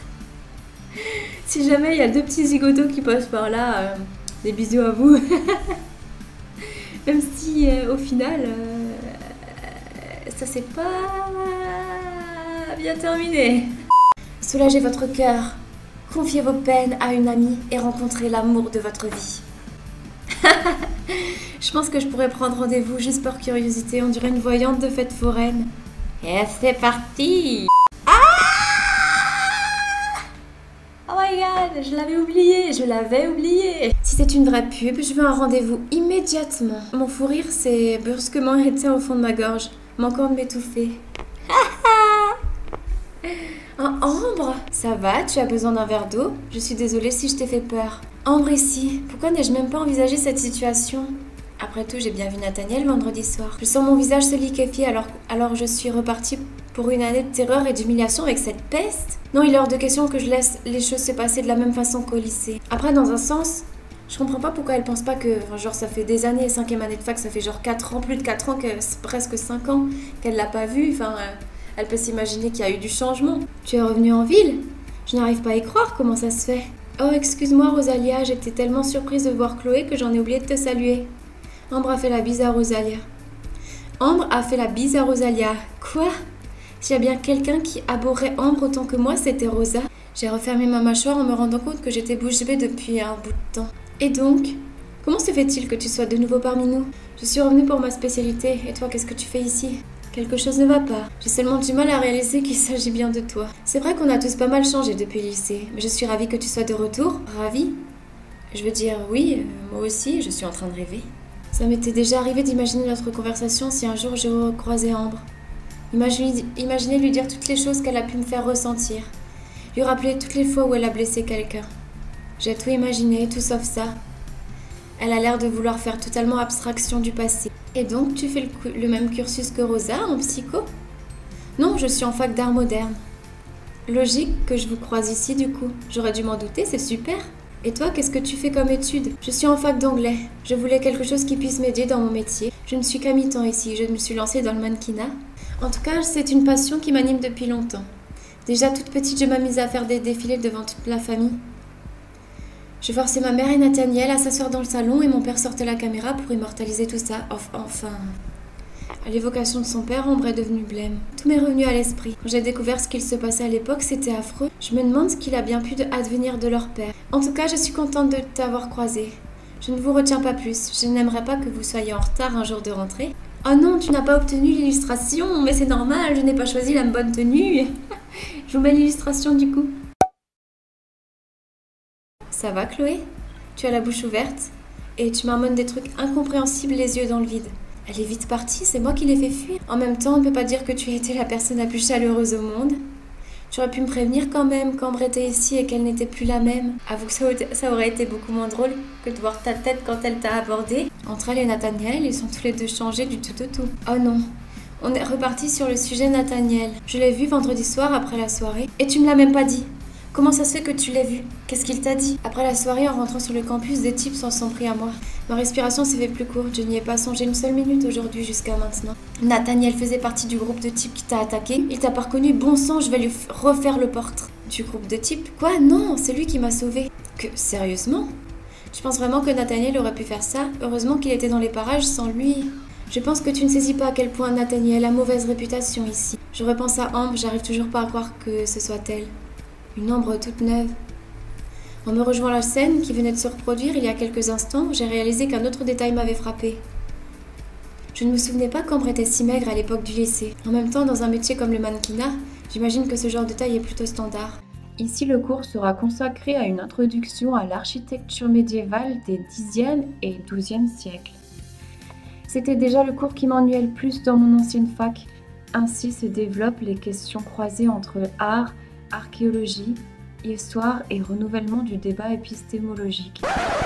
Si jamais il y a deux petits zigotos qui passent par là, euh, des bisous à vous. Même si euh, au final, euh, ça s'est pas bien terminé. Soulagez votre cœur, confiez vos peines à une amie et rencontrez l'amour de votre vie. Je pense que je pourrais prendre rendez-vous juste par curiosité, on dirait une voyante de fête foraine. Et c'est parti! Ah! Oh my god, je l'avais oublié, je l'avais oublié. Si c'est une vraie pub, je veux un rendez-vous immédiatement. Mon fou rire s'est brusquement éteint au fond de ma gorge, manquant de m'étouffer. Un Ambre? Ça va, tu as besoin d'un verre d'eau? Je suis désolée si je t'ai fait peur. Ambre ici, pourquoi n'ai-je même pas envisagé cette situation? Après tout, j'ai bien vu Nathaniel vendredi soir. Je sens mon visage se liquéfier alors, alors je suis repartie pour une année de terreur et d'humiliation avec cette peste. Non, il est hors de question que je laisse les choses se passer de la même façon qu'au lycée. Après, dans un sens, je comprends pas pourquoi elle pense pas que, enfin, genre, ça fait des années, cinquième année de fac, ça fait genre quatre ans, plus de quatre ans, que presque cinq ans qu'elle l'a pas vu, enfin... Euh, Elle peut s'imaginer qu'il y a eu du changement. Tu es revenue en ville? Je n'arrive pas à y croire, comment ça se fait? Oh, excuse-moi Rosalia, j'étais tellement surprise de voir Chloé que j'en ai oublié de te saluer. Ambre a fait la bise à Rosalia. Ambre a fait la bise à Rosalia. Quoi? S'il y a bien quelqu'un qui abhorrait Ambre autant que moi, c'était Rosa. J'ai refermé ma mâchoire en me rendant compte que j'étais bouche bée depuis un bout de temps. Et donc, comment se fait-il que tu sois de nouveau parmi nous? Je suis revenue pour ma spécialité, et toi, qu'est-ce que tu fais ici? Quelque chose ne va pas. J'ai seulement du mal à réaliser qu'il s'agit bien de toi. C'est vrai qu'on a tous pas mal changé depuis le lycée, mais je suis ravie que tu sois de retour. Ravie? Je veux dire, oui, euh, moi aussi, je suis en train de rêver. Ça m'était déjà arrivé d'imaginer notre conversation si un jour je recroisais Ambre. Imaginez, imaginez lui dire toutes les choses qu'elle a pu me faire ressentir. Lui rappeler toutes les fois où elle a blessé quelqu'un. J'ai tout imaginé, tout sauf ça. Elle a l'air de vouloir faire totalement abstraction du passé. Et donc, tu fais le, le même cursus que Rosa, en psycho? Non, je suis en fac d'art moderne. Logique que je vous croise ici, du coup. J'aurais dû m'en douter, c'est super. Et toi, qu'est-ce que tu fais comme étude? Je suis en fac d'anglais. Je voulais quelque chose qui puisse m'aider dans mon métier. Je ne suis qu'à mi-temps ici, je me suis lancée dans le mannequinat. En tout cas, c'est une passion qui m'anime depuis longtemps. Déjà toute petite, je m'amusais à faire des défilés devant toute la famille. Je forçais ma mère et Nathaniel à s'asseoir dans le salon et mon père sortait la caméra pour immortaliser tout ça. Enfin, à l'évocation de son père, Ambre est devenue blême. Tout m'est revenu à l'esprit. Quand j'ai découvert ce qu'il se passait à l'époque, c'était affreux. Je me demande ce qu'il a bien pu advenir de leur père. En tout cas, je suis contente de t'avoir croisé. Je ne vous retiens pas plus. Je n'aimerais pas que vous soyez en retard un jour de rentrée. Oh non, tu n'as pas obtenu l'illustration, mais c'est normal, je n'ai pas choisi la bonne tenue. Je vous mets l'illustration du coup. Ça va, Chloé? Tu as la bouche ouverte et tu marmonnes des trucs incompréhensibles les yeux dans le vide. Elle est vite partie, c'est moi qui l'ai fait fuir. En même temps, on ne peut pas dire que tu as été la personne la plus chaleureuse au monde. Tu aurais pu me prévenir quand même qu'Ambre était ici et qu'elle n'était plus la même. Avoue que ça aurait été beaucoup moins drôle que de voir ta tête quand elle t'a abordé. Entre elle et Nathaniel, ils sont tous les deux changés du tout au tout. Oh non, on est reparti sur le sujet Nathaniel. Je l'ai vu vendredi soir après la soirée et tu me l'as même pas dit. Comment ça se fait que tu l'aies vu? Qu'est-ce qu'il t'a dit? Après la soirée, en rentrant sur le campus, des types s'en sont pris à moi. Ma respiration s'est fait plus courte, je n'y ai pas songé une seule minute aujourd'hui jusqu'à maintenant. Nathaniel faisait partie du groupe de types qui t'a attaqué. Il t'a pas reconnu, bon sang, je vais lui refaire le portrait. Du groupe de types? Quoi? Non, c'est lui qui m'a sauvée. Que? Sérieusement? Je pense vraiment que Nathaniel aurait pu faire ça. Heureusement qu'il était dans les parages, sans lui... Je pense que tu ne saisis pas à quel point Nathaniel a mauvaise réputation ici. Je repense à Ambre, j'arrive toujours pas à croire que ce soit elle. Une Ambre toute neuve. En me rejoignant la scène qui venait de se reproduire il y a quelques instants, j'ai réalisé qu'un autre détail m'avait frappé. Je ne me souvenais pas qu'Ambre était si maigre à l'époque du lycée. En même temps, dans un métier comme le mannequinat, j'imagine que ce genre de taille est plutôt standard. Ici, le cours sera consacré à une introduction à l'architecture médiévale des dixième et douzième siècles. C'était déjà le cours qui m'ennuyait le plus dans mon ancienne fac. Ainsi se développent les questions croisées entre art, archéologie, histoire et renouvellement du débat épistémologique.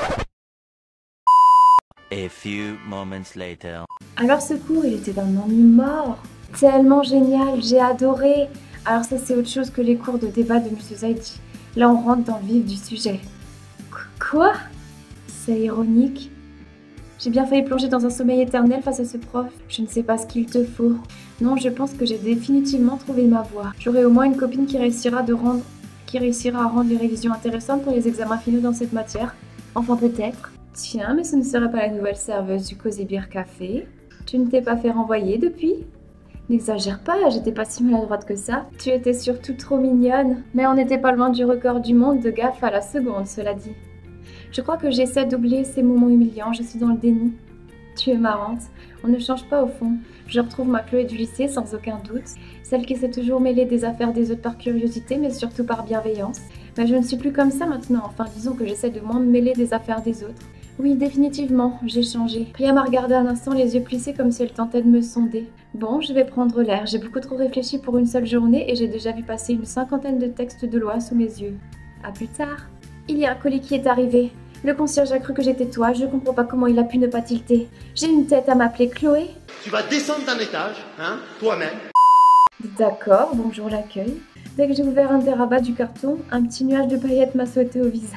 A few moments later. Alors ce cours, il était d'un ennui mort. Tellement génial, j'ai adoré. Alors ça c'est autre chose que les cours de débat de monsieur Zaidi. Là on rentre dans le vif du sujet. Qu- Quoi? C'est ironique. J'ai bien failli plonger dans un sommeil éternel face à ce prof. Je ne sais pas ce qu'il te faut. Non, je pense que j'ai définitivement trouvé ma voie. J'aurai au moins une copine qui réussira, de rendre... qui réussira à rendre les révisions intéressantes pour les examens finaux dans cette matière. Enfin peut-être. Tiens, mais ce ne serait pas la nouvelle serveuse du Cozy Beer Café. Tu ne t'es pas fait renvoyer depuis? N'exagère pas, j'étais pas si maladroite que ça. Tu étais surtout trop mignonne. Mais on n'était pas loin du record du monde de gaffe à la seconde, cela dit. Je crois que j'essaie d'oublier ces moments humiliants, je suis dans le déni. Tu es marrante, on ne change pas au fond. Je retrouve ma Chloé du lycée sans aucun doute. Celle qui s'est toujours mêlée des affaires des autres par curiosité, mais surtout par bienveillance. Mais je ne suis plus comme ça maintenant, enfin disons que j'essaie de moins me mêler des affaires des autres. Oui, définitivement, j'ai changé. Priya m'a regardé un instant, les yeux plissés comme si elle tentait de me sonder. Bon, je vais prendre l'air, j'ai beaucoup trop réfléchi pour une seule journée et j'ai déjà vu passer une cinquantaine de textes de loi sous mes yeux. À plus tard. Il y a un colis qui est arrivé. Le concierge a cru que j'étais toi, je comprends pas comment il a pu ne pas tilter. J'ai une tête à m'appeler Chloé. Tu vas descendre d'un étage, hein, toi-même. D'accord, bonjour l'accueil. Dès que j'ai ouvert un des rabats du carton, un petit nuage de paillettes m'a sauté au visage.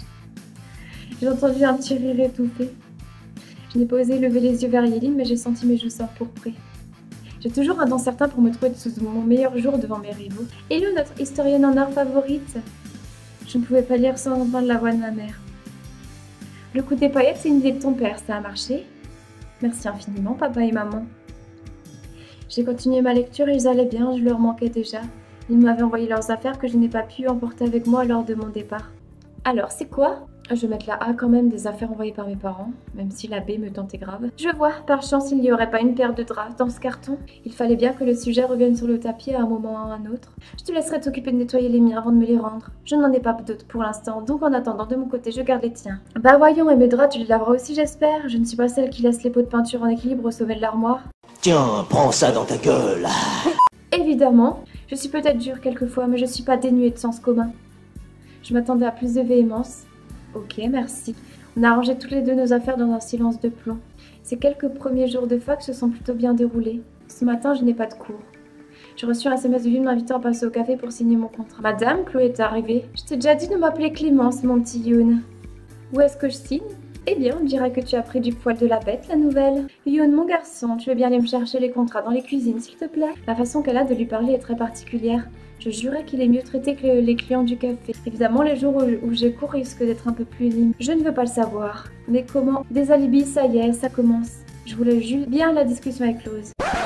J'ai entendu un petit rire étouffé. Je n'ai pas osé lever les yeux vers Yéline, mais j'ai senti mes joues s'empourprer. J'ai toujours un dent certain pour me trouver sous mon meilleur jour devant mes rivaux. Hello, notre historienne en art favorite. Je ne pouvais pas lire sans entendre la voix de ma mère. Le coup des paillettes, c'est une idée de ton père, ça a marché? Merci infiniment, papa et maman. J'ai continué ma lecture et ils allaient bien, je leur manquais déjà. Ils m'avaient envoyé leurs affaires que je n'ai pas pu emporter avec moi lors de mon départ. Alors, c'est quoi? Je vais mettre la A quand même des affaires envoyées par mes parents, même si la B me tentait grave. Je vois, par chance, il n'y aurait pas une paire de draps dans ce carton. Il fallait bien que le sujet revienne sur le tapis à un moment ou à un autre. Je te laisserai t'occuper de nettoyer les miens avant de me les rendre. Je n'en ai pas d'autres pour l'instant, donc en attendant, de mon côté, je garde les tiens. Bah voyons, et mes draps, tu les laveras aussi, j'espère. Je ne suis pas celle qui laisse les pots de peinture en équilibre au sommet de l'armoire. Tiens, prends ça dans ta gueule. Évidemment, je suis peut-être dure quelquefois, mais je suis pas dénuée de sens commun. Je m'attendais à plus de véhémence. Ok, merci. On a rangé toutes les deux nos affaires dans un silence de plomb. Ces quelques premiers jours de fac se sont plutôt bien déroulés. Ce matin, je n'ai pas de cours. J'ai reçu un S M S de Youn m'invitant à passer au café pour signer mon contrat. Madame, Chloé est arrivée. Je t'ai déjà dit de m'appeler Clémence, mon petit Youn. Où est-ce que je signe? Eh bien, on dirait que tu as pris du poil de la bête, la nouvelle. Youn, mon garçon, tu veux bien aller me chercher les contrats dans les cuisines, s'il te plaît? La façon qu'elle a de lui parler est très particulière. Je jurais qu'il est mieux traité que les clients du café. Évidemment, les jours où, où j'ai cours risquent d'être un peu plus libres. Je ne veux pas le savoir. Mais comment? Des alibis, ça y est, ça commence. Je voulais juste bien la discussion est close.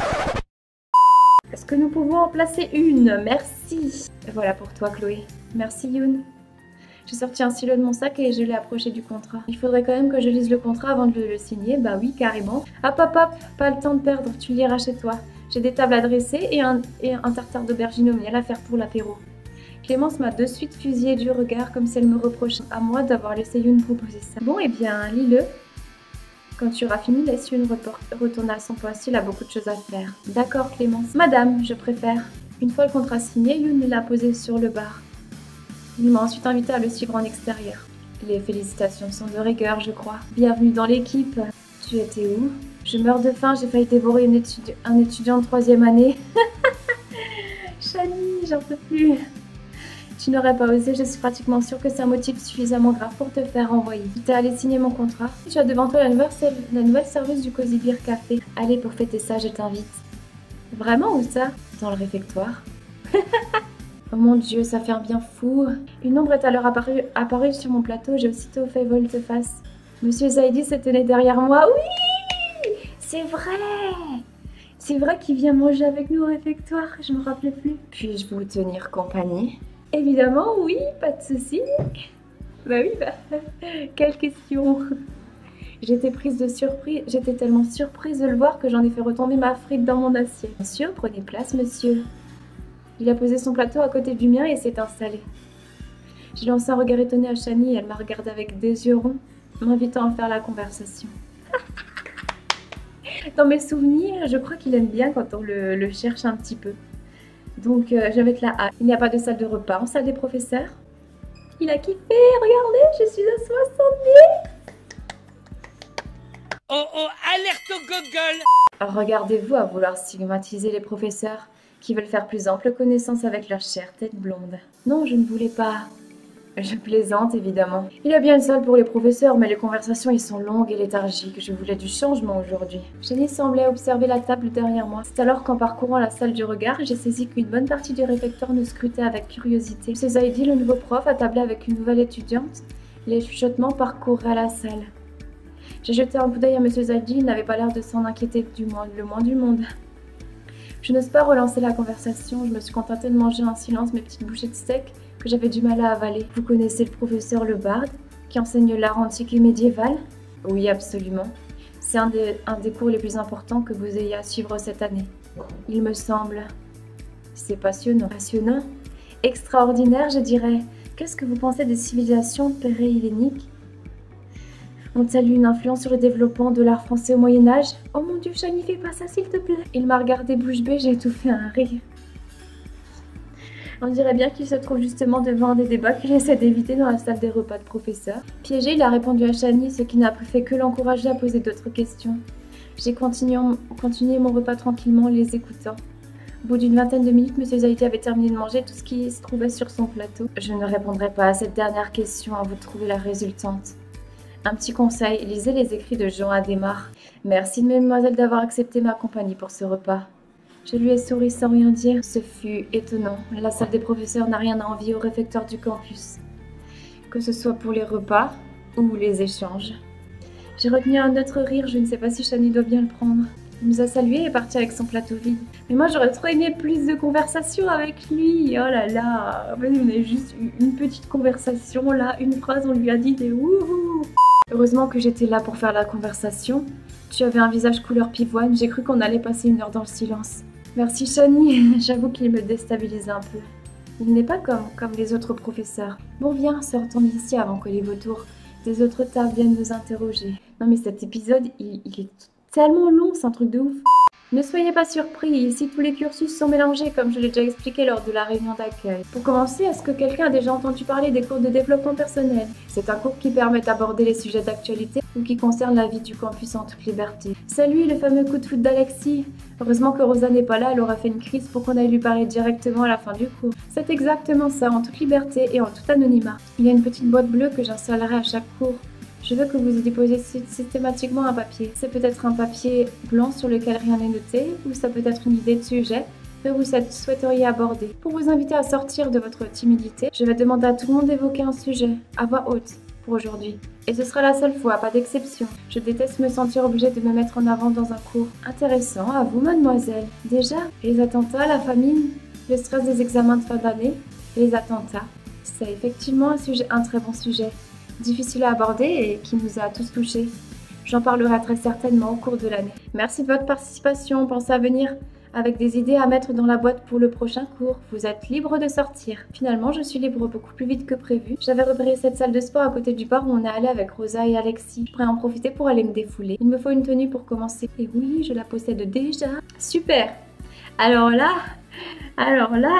Est-ce que nous pouvons en placer une? Merci. Voilà pour toi, Chloé. Merci, Youn. J'ai sorti un stylo de mon sac et je l'ai approché du contrat. Il faudrait quand même que je lise le contrat avant de le signer. Bah oui, carrément. Hop, hop, hop, pas le temps de perdre. Tu liras chez toi. J'ai des tables à dresser et un, et un tartare d'aubergine au miel à faire pour l'apéro. Clémence m'a de suite fusillé du regard comme si elle me reprochait à moi d'avoir laissé Youn proposer ça. Bon, eh bien, lis-le. Quand tu auras fini, laisse Youn retourner à son poste, il a beaucoup de choses à faire. D'accord, Clémence. Madame, je préfère. Une fois le contrat signé, Youn l'a posé sur le bar. Il m'a ensuite invité à le suivre en extérieur. Les félicitations sont de rigueur, je crois. Bienvenue dans l'équipe. Tu étais où? Je meurs de faim, j'ai failli dévorer une étudi un étudiant de troisième année. Chani, j'en peux plus. Tu n'aurais pas osé, je suis pratiquement sûre que c'est un motif suffisamment grave pour te faire renvoyer. Tu es allé signer mon contrat. Tu as devant toi la nouvelle, la nouvelle serveuse du Cozy Beer Café. Allez, pour fêter ça, je t'invite. Vraiment, où ça? Dans le réfectoire. Oh mon Dieu, ça fait un bien fou. Une ombre est alors apparue, apparue sur mon plateau, j'ai aussitôt fait volte-face. Monsieur Zaidi se tenait derrière moi. Oui, c'est vrai. C'est vrai qu'il vient manger avec nous au réfectoire, je me rappelais plus. Puis-je vous tenir compagnie? Évidemment, oui, pas de souci. Bah oui, bah, quelle question. J'étais prise de surprise, j'étais tellement surprise de le voir que j'en ai fait retomber ma frite dans mon assiette. Bien sûr, prenez place, monsieur. Il a posé son plateau à côté du mien et s'est installé. J'ai lancé un regard étonné à Chani et elle m'a regardé avec des yeux ronds, m'invitant à faire la conversation. Dans mes souvenirs, je crois qu'il aime bien quand on le, le cherche un petit peu. Donc euh, je vais mettre la A. Il n'y a pas de salle de repas en salle des professeurs. Il a kiffé, regardez, je suis à soixante mille. Oh oh, alerte au gogol! Regardez-vous à vouloir stigmatiser les professeurs qui veulent faire plus ample connaissance avec leur chère tête blonde. Non, je ne voulais pas. Je plaisante, évidemment. Il y a bien une salle pour les professeurs, mais les conversations y sont longues et léthargiques. Je voulais du changement aujourd'hui. Jenny semblait observer la table derrière moi. C'est alors qu'en parcourant la salle du regard, j'ai saisi qu'une bonne partie du réfectoire nous scrutait avec curiosité. monsieur Zaidi, le nouveau prof, attablé avec une nouvelle étudiante. Les chuchotements parcourraient la salle. J'ai jeté un coup d'œil à monsieur Zaidi, il n'avait pas l'air de s'en inquiéter du moins, le moins du monde. Je n'ose pas relancer la conversation, je me suis contentée de manger en silence mes petites bouchées de steak que j'avais du mal à avaler. Vous connaissez le professeur Le Bard, qui enseigne l'art antique et médiéval? Oui, absolument. C'est un des, un des cours les plus importants que vous ayez à suivre cette année. Il me semble. C'est passionnant. Passionnant? Extraordinaire, je dirais. Qu'est-ce que vous pensez des civilisations péré-helléniques? Ont-elles eu une influence sur le développement de l'art français au Moyen-Âge? Oh mon Dieu, Shani, fais pas ça s'il te plaît. Il m'a regardé bouche bée, j'ai étouffé un rire. On dirait bien qu'il se trouve justement devant un des débats qu'il essaie d'éviter dans la salle des repas de professeurs. Piégé, il a répondu à Shani, ce qui n'a fait que l'encourager à poser d'autres questions. J'ai continué, continué mon repas tranquillement, les écoutant. Au bout d'une vingtaine de minutes, monsieur Zaidi avait terminé de manger tout ce qui se trouvait sur son plateau. Je ne répondrai pas à cette dernière question, à vous trouver la résultante. Un petit conseil, lisez les écrits de Jean Adhémar. Merci mademoiselle d'avoir accepté ma compagnie pour ce repas. Je lui ai souri sans rien dire. Ce fut étonnant. La salle des professeurs n'a rien à envier au réfectoire du campus. Que ce soit pour les repas ou les échanges. J'ai retenu un autre rire, je ne sais pas si Shani doit bien le prendre. Il nous a salués et est parti avec son plateau vide. Mais moi j'aurais trop aimé plus de conversation avec lui. Oh là là. En fait, on a juste eu une petite conversation là. Une phrase, on lui a dit des wouhou. Heureusement que j'étais là pour faire la conversation. Tu avais un visage couleur pivoine, j'ai cru qu'on allait passer une heure dans le silence. Merci Shani, j'avoue qu'il me déstabilise un peu. Il n'est pas comme, comme les autres professeurs. Bon viens, sortons d'ici avant que les vautours des autres tables viennent nous interroger. Non mais cet épisode, il, il est tellement long, c'est un truc de ouf. Ne soyez pas surpris, ici tous les cursus sont mélangés comme je l'ai déjà expliqué lors de la réunion d'accueil. Pour commencer, est-ce que quelqu'un a déjà entendu parler des cours de développement personnel? C'est un cours qui permet d'aborder les sujets d'actualité ou qui concerne la vie du campus en toute liberté. C'est lui, le fameux coup de foot d'Alexis. Heureusement que Rosa n'est pas là, elle aura fait une crise pour qu'on aille lui parler directement à la fin du cours. C'est exactement ça, en toute liberté et en tout anonymat. Il y a une petite boîte bleue que j'installerai à chaque cours. Je veux que vous y déposiez systématiquement un papier. C'est peut-être un papier blanc sur lequel rien n'est noté, ou ça peut être une idée de sujet que vous souhaiteriez aborder. Pour vous inviter à sortir de votre timidité, je vais demander à tout le monde d'évoquer un sujet, à voix haute, pour aujourd'hui. Et ce sera la seule fois, pas d'exception. Je déteste me sentir obligée de me mettre en avant dans un cours. Intéressant, à vous mademoiselle. Déjà, les attentats, la famine, le stress des examens de fin d'année, les attentats. C'est effectivement un sujet, un très bon sujet. Difficile à aborder et qui nous a tous touchés. J'en parlerai très certainement au cours de l'année. Merci de votre participation. Pensez à venir avec des idées à mettre dans la boîte pour le prochain cours. Vous êtes libre de sortir. Finalement, je suis libre beaucoup plus vite que prévu. J'avais repéré cette salle de sport à côté du bar où on est allé avec Rosa et Alexis. Je pourrais en profiter pour aller me défouler. Il me faut une tenue pour commencer. Et oui, je la possède déjà. Super. Alors là, alors là...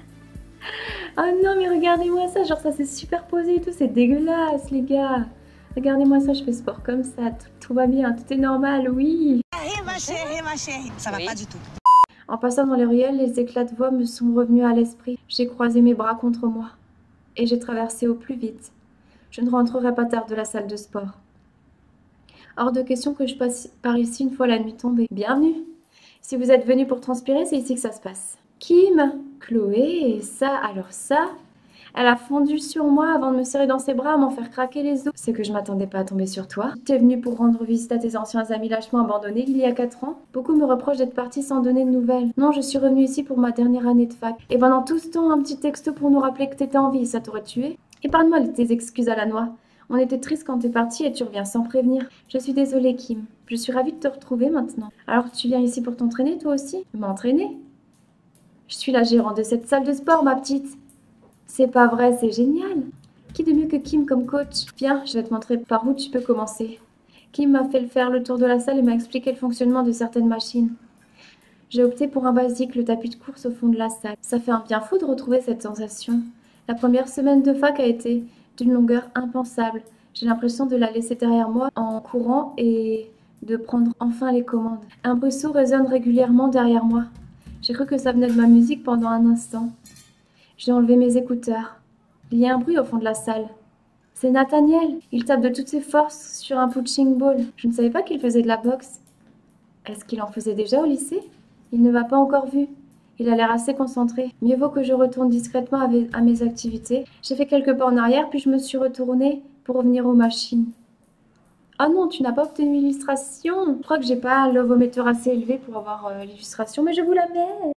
Oh non mais regardez-moi ça, genre ça s'est superposé et tout, c'est dégueulasse les gars. Regardez-moi ça, je fais sport comme ça, tout, tout va bien, tout est normal, oui. Ma chérie, ma chérie, ça va oui. Pas du tout. En passant dans les ruelles, les éclats de voix me sont revenus à l'esprit. J'ai croisé mes bras contre moi et j'ai traversé au plus vite. Je ne rentrerai pas tard de la salle de sport. Hors de question que je passe par ici une fois la nuit tombée. Bienvenue. Si vous êtes venu pour transpirer, c'est ici que ça se passe. Kim, Chloé, et ça, alors ça, elle a fondu sur moi avant de me serrer dans ses bras, à m'en faire craquer les os. C'est que je m'attendais pas à tomber sur toi. Tu es venu pour rendre visite à tes anciens amis lâchement abandonnés il y a quatre ans. Beaucoup me reprochent d'être partie sans donner de nouvelles. Non, je suis revenue ici pour ma dernière année de fac. Et pendant tout ce temps, un petit texto pour nous rappeler que t'étais en vie, ça t'aurait tué. Épargne-moi tes excuses à la noix. On était triste quand t'es partie et tu reviens sans prévenir. Je suis désolée, Kim. Je suis ravie de te retrouver maintenant. Alors tu viens ici pour t'entraîner toi aussi? M'entraîner? Je suis la gérante de cette salle de sport, ma petite. C'est pas vrai, c'est génial. Qui de mieux que Kim comme coach? Viens, je vais te montrer par où tu peux commencer. Kim m'a fait faire le tour de la salle et m'a expliqué le fonctionnement de certaines machines. J'ai opté pour un basique, le tapis de course au fond de la salle. Ça fait un bien fou de retrouver cette sensation. La première semaine de fac a été d'une longueur impensable. J'ai l'impression de la laisser derrière moi en courant et de prendre enfin les commandes. Un bruit sourd résonne régulièrement derrière moi. J'ai cru que ça venait de ma musique pendant un instant. J'ai enlevé mes écouteurs. Il y a un bruit au fond de la salle. C'est Nathaniel. Il tape de toutes ses forces sur un punching ball. Je ne savais pas qu'il faisait de la boxe. Est-ce qu'il en faisait déjà au lycée? Il ne m'a pas encore vu. Il a l'air assez concentré. Mieux vaut que je retourne discrètement à mes activités. J'ai fait quelques pas en arrière, puis je me suis retournée pour revenir aux machines. Ah non, tu n'as pas obtenu l'illustration. Je crois que j'ai pas un lovomètre assez élevé pour avoir euh, l'illustration, mais je vous la mets.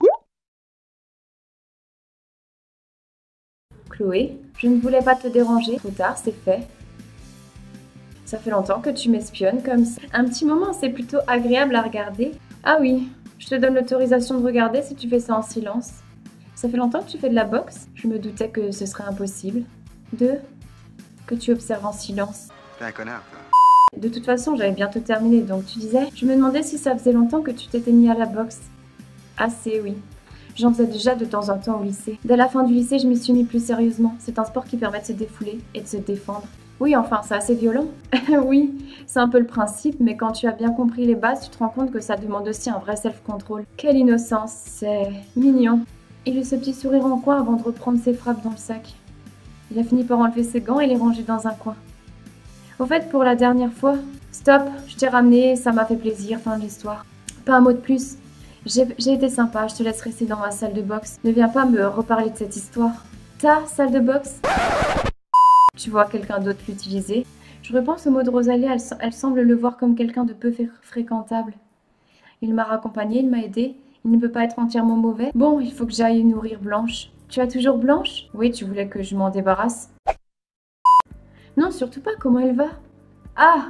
Chloé, je ne voulais pas te déranger. Trop tard, c'est fait. Ça fait longtemps que tu m'espionnes comme ça. Un petit moment, c'est plutôt agréable à regarder. Ah oui, je te donne l'autorisation de regarder si tu fais ça en silence. Ça fait longtemps que tu fais de la boxe? Je me doutais que ce serait impossible. Deux, que tu observes en silence. T'es un connard, toi. De toute façon, j'avais bientôt terminé, donc tu disais... Je me demandais si ça faisait longtemps que tu t'étais mis à la boxe. Assez, oui. J'en faisais déjà de temps en temps au lycée. Dès la fin du lycée, je m'y suis mis plus sérieusement. C'est un sport qui permet de se défouler et de se défendre. Oui, enfin, c'est assez violent. Oui, c'est un peu le principe, mais quand tu as bien compris les bases, tu te rends compte que ça demande aussi un vrai self-control. Quelle innocence, c'est mignon. Il eut ce petit sourire en coin avant de reprendre ses frappes dans le sac. Il a fini par enlever ses gants et les ranger dans un coin. Au fait, pour la dernière fois, stop, je t'ai ramené, ça m'a fait plaisir, fin de l'histoire. Pas un mot de plus. J'ai été sympa, je te laisse rester dans ma salle de boxe. Ne viens pas me reparler de cette histoire. Ta salle de boxe? Tu vois quelqu'un d'autre l'utiliser. Je repense au mot de Rosalie, elle, elle semble le voir comme quelqu'un de peu fréquentable. Il m'a raccompagné, il m'a aidé. Il ne peut pas être entièrement mauvais. Bon, il faut que j'aille nourrir Blanche. Tu as toujours Blanche? Oui, tu voulais que je m'en débarrasse. Non, surtout pas, comment elle va? Ah!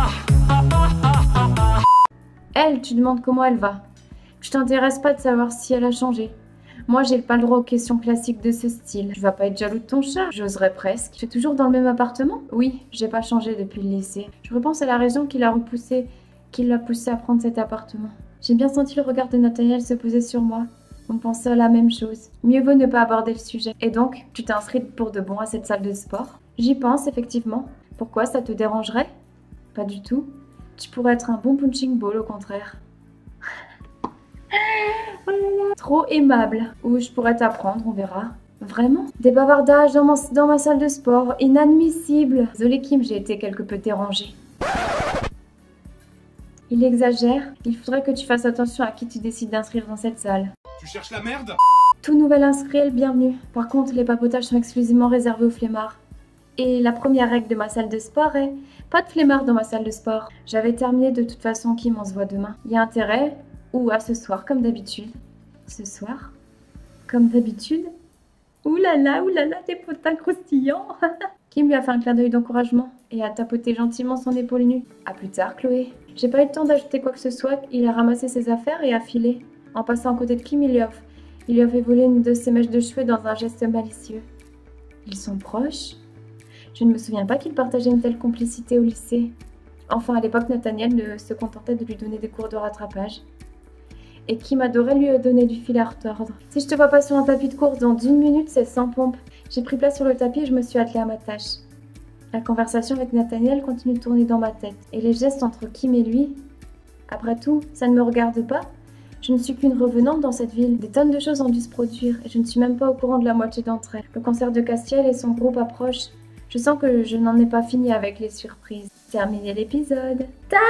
Elle, tu demandes comment elle va. Je t'intéresse pas de savoir si elle a changé. Moi, j'ai pas le droit aux questions classiques de ce style. Tu vas pas être jaloux de ton chat? J'oserais presque. Tu es toujours dans le même appartement? Oui, j'ai pas changé depuis le lycée. Je repense à la raison qui l'a repoussé, qui l'a poussé à prendre cet appartement. J'ai bien senti le regard de Nathaniel se poser sur moi. On pensait à la même chose. Mieux vaut ne pas aborder le sujet. Et donc, tu t'es inscrite pour de bon à cette salle de sport? J'y pense, effectivement. Pourquoi, ça te dérangerait? Pas du tout. Tu pourrais être un bon punching ball, au contraire. Oh là là. Trop aimable. Ou je pourrais t'apprendre, on verra. Vraiment? Des bavardages dans, mon, dans ma salle de sport, inadmissible. Désolée Kim, j'ai été quelque peu dérangée. Il exagère. Il faudrait que tu fasses attention à qui tu décides d'inscrire dans cette salle. Tu cherches la merde? Tout nouvel inscrit est le bienvenu. Par contre, les papotages sont exclusivement réservés aux flemmards. Et la première règle de ma salle de sport est pas de flemmard dans ma salle de sport. J'avais terminé de toute façon, Kim, on se voit demain. Il y a intérêt? Ou à ce soir, comme d'habitude. Ce soir? Comme d'habitude? Ouh là là, ouh là là, des potins croustillants. Kim lui a fait un clin d'œil d'encouragement et a tapoté gentiment son épaule nue. À plus tard, Chloé. J'ai pas eu le temps d'ajouter quoi que ce soit, il a ramassé ses affaires et a filé. En passant à côté de Kim, il lui a, il lui a fait voler une de ses mèches de cheveux dans un geste malicieux. Ils sont proches? Je ne me souviens pas qu'ils partageaient une telle complicité au lycée. Enfin, à l'époque, Nathaniel ne se contentait de lui donner des cours de rattrapage. Et Kim adorait lui donner du fil à retordre. Si je te vois pas sur un tapis de course dans une minute, c'est sans pompe. J'ai pris place sur le tapis et je me suis attelée à ma tâche. La conversation avec Nathaniel continue de tourner dans ma tête. Et les gestes entre Kim et lui... Après tout, ça ne me regarde pas. Je ne suis qu'une revenante dans cette ville. Des tonnes de choses ont dû se produire et je ne suis même pas au courant de la moitié d'entre elles. Le concert de Castiel et son groupe approchent. Je sens que je n'en ai pas fini avec les surprises. Terminé l'épisode.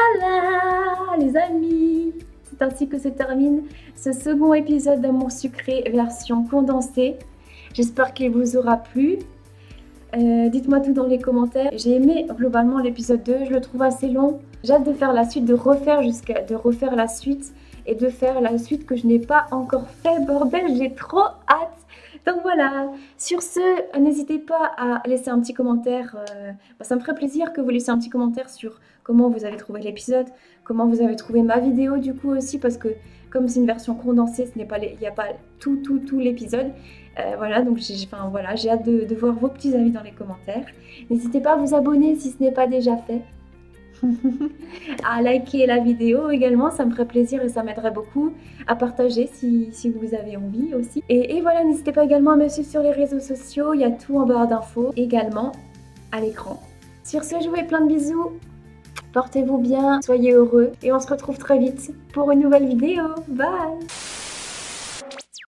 Tada, les amis! C'est ainsi que se termine ce second épisode d'Amour sucré version condensée. J'espère qu'il vous aura plu. Euh, Dites-moi tout dans les commentaires. J'ai aimé globalement l'épisode deux, je le trouve assez long. J'ai hâte de faire la suite, de refaire jusqu'à de refaire la suite et de faire la suite que je n'ai pas encore fait. Bordel, j'ai trop hâte. Donc voilà, sur ce, n'hésitez pas à laisser un petit commentaire. Euh, bah, ça me ferait plaisir que vous laissiez un petit commentaire sur comment vous avez trouvé l'épisode, comment vous avez trouvé ma vidéo du coup aussi, parce que comme c'est une version condensée, ce n'est pas les, il n'y a pas tout, tout, tout l'épisode. Euh, voilà, donc j'ai enfin, voilà, j'ai hâte de, de voir vos petits avis dans les commentaires. N'hésitez pas à vous abonner si ce n'est pas déjà fait. à liker la vidéo également, ça me ferait plaisir et ça m'aiderait beaucoup, à partager si, si vous avez envie aussi. Et, et voilà, n'hésitez pas également à me suivre sur les réseaux sociaux, il y a tout en barre d'infos, également à l'écran. Sur ce, je vous fais plein de bisous, portez-vous bien, soyez heureux et on se retrouve très vite pour une nouvelle vidéo. Bye!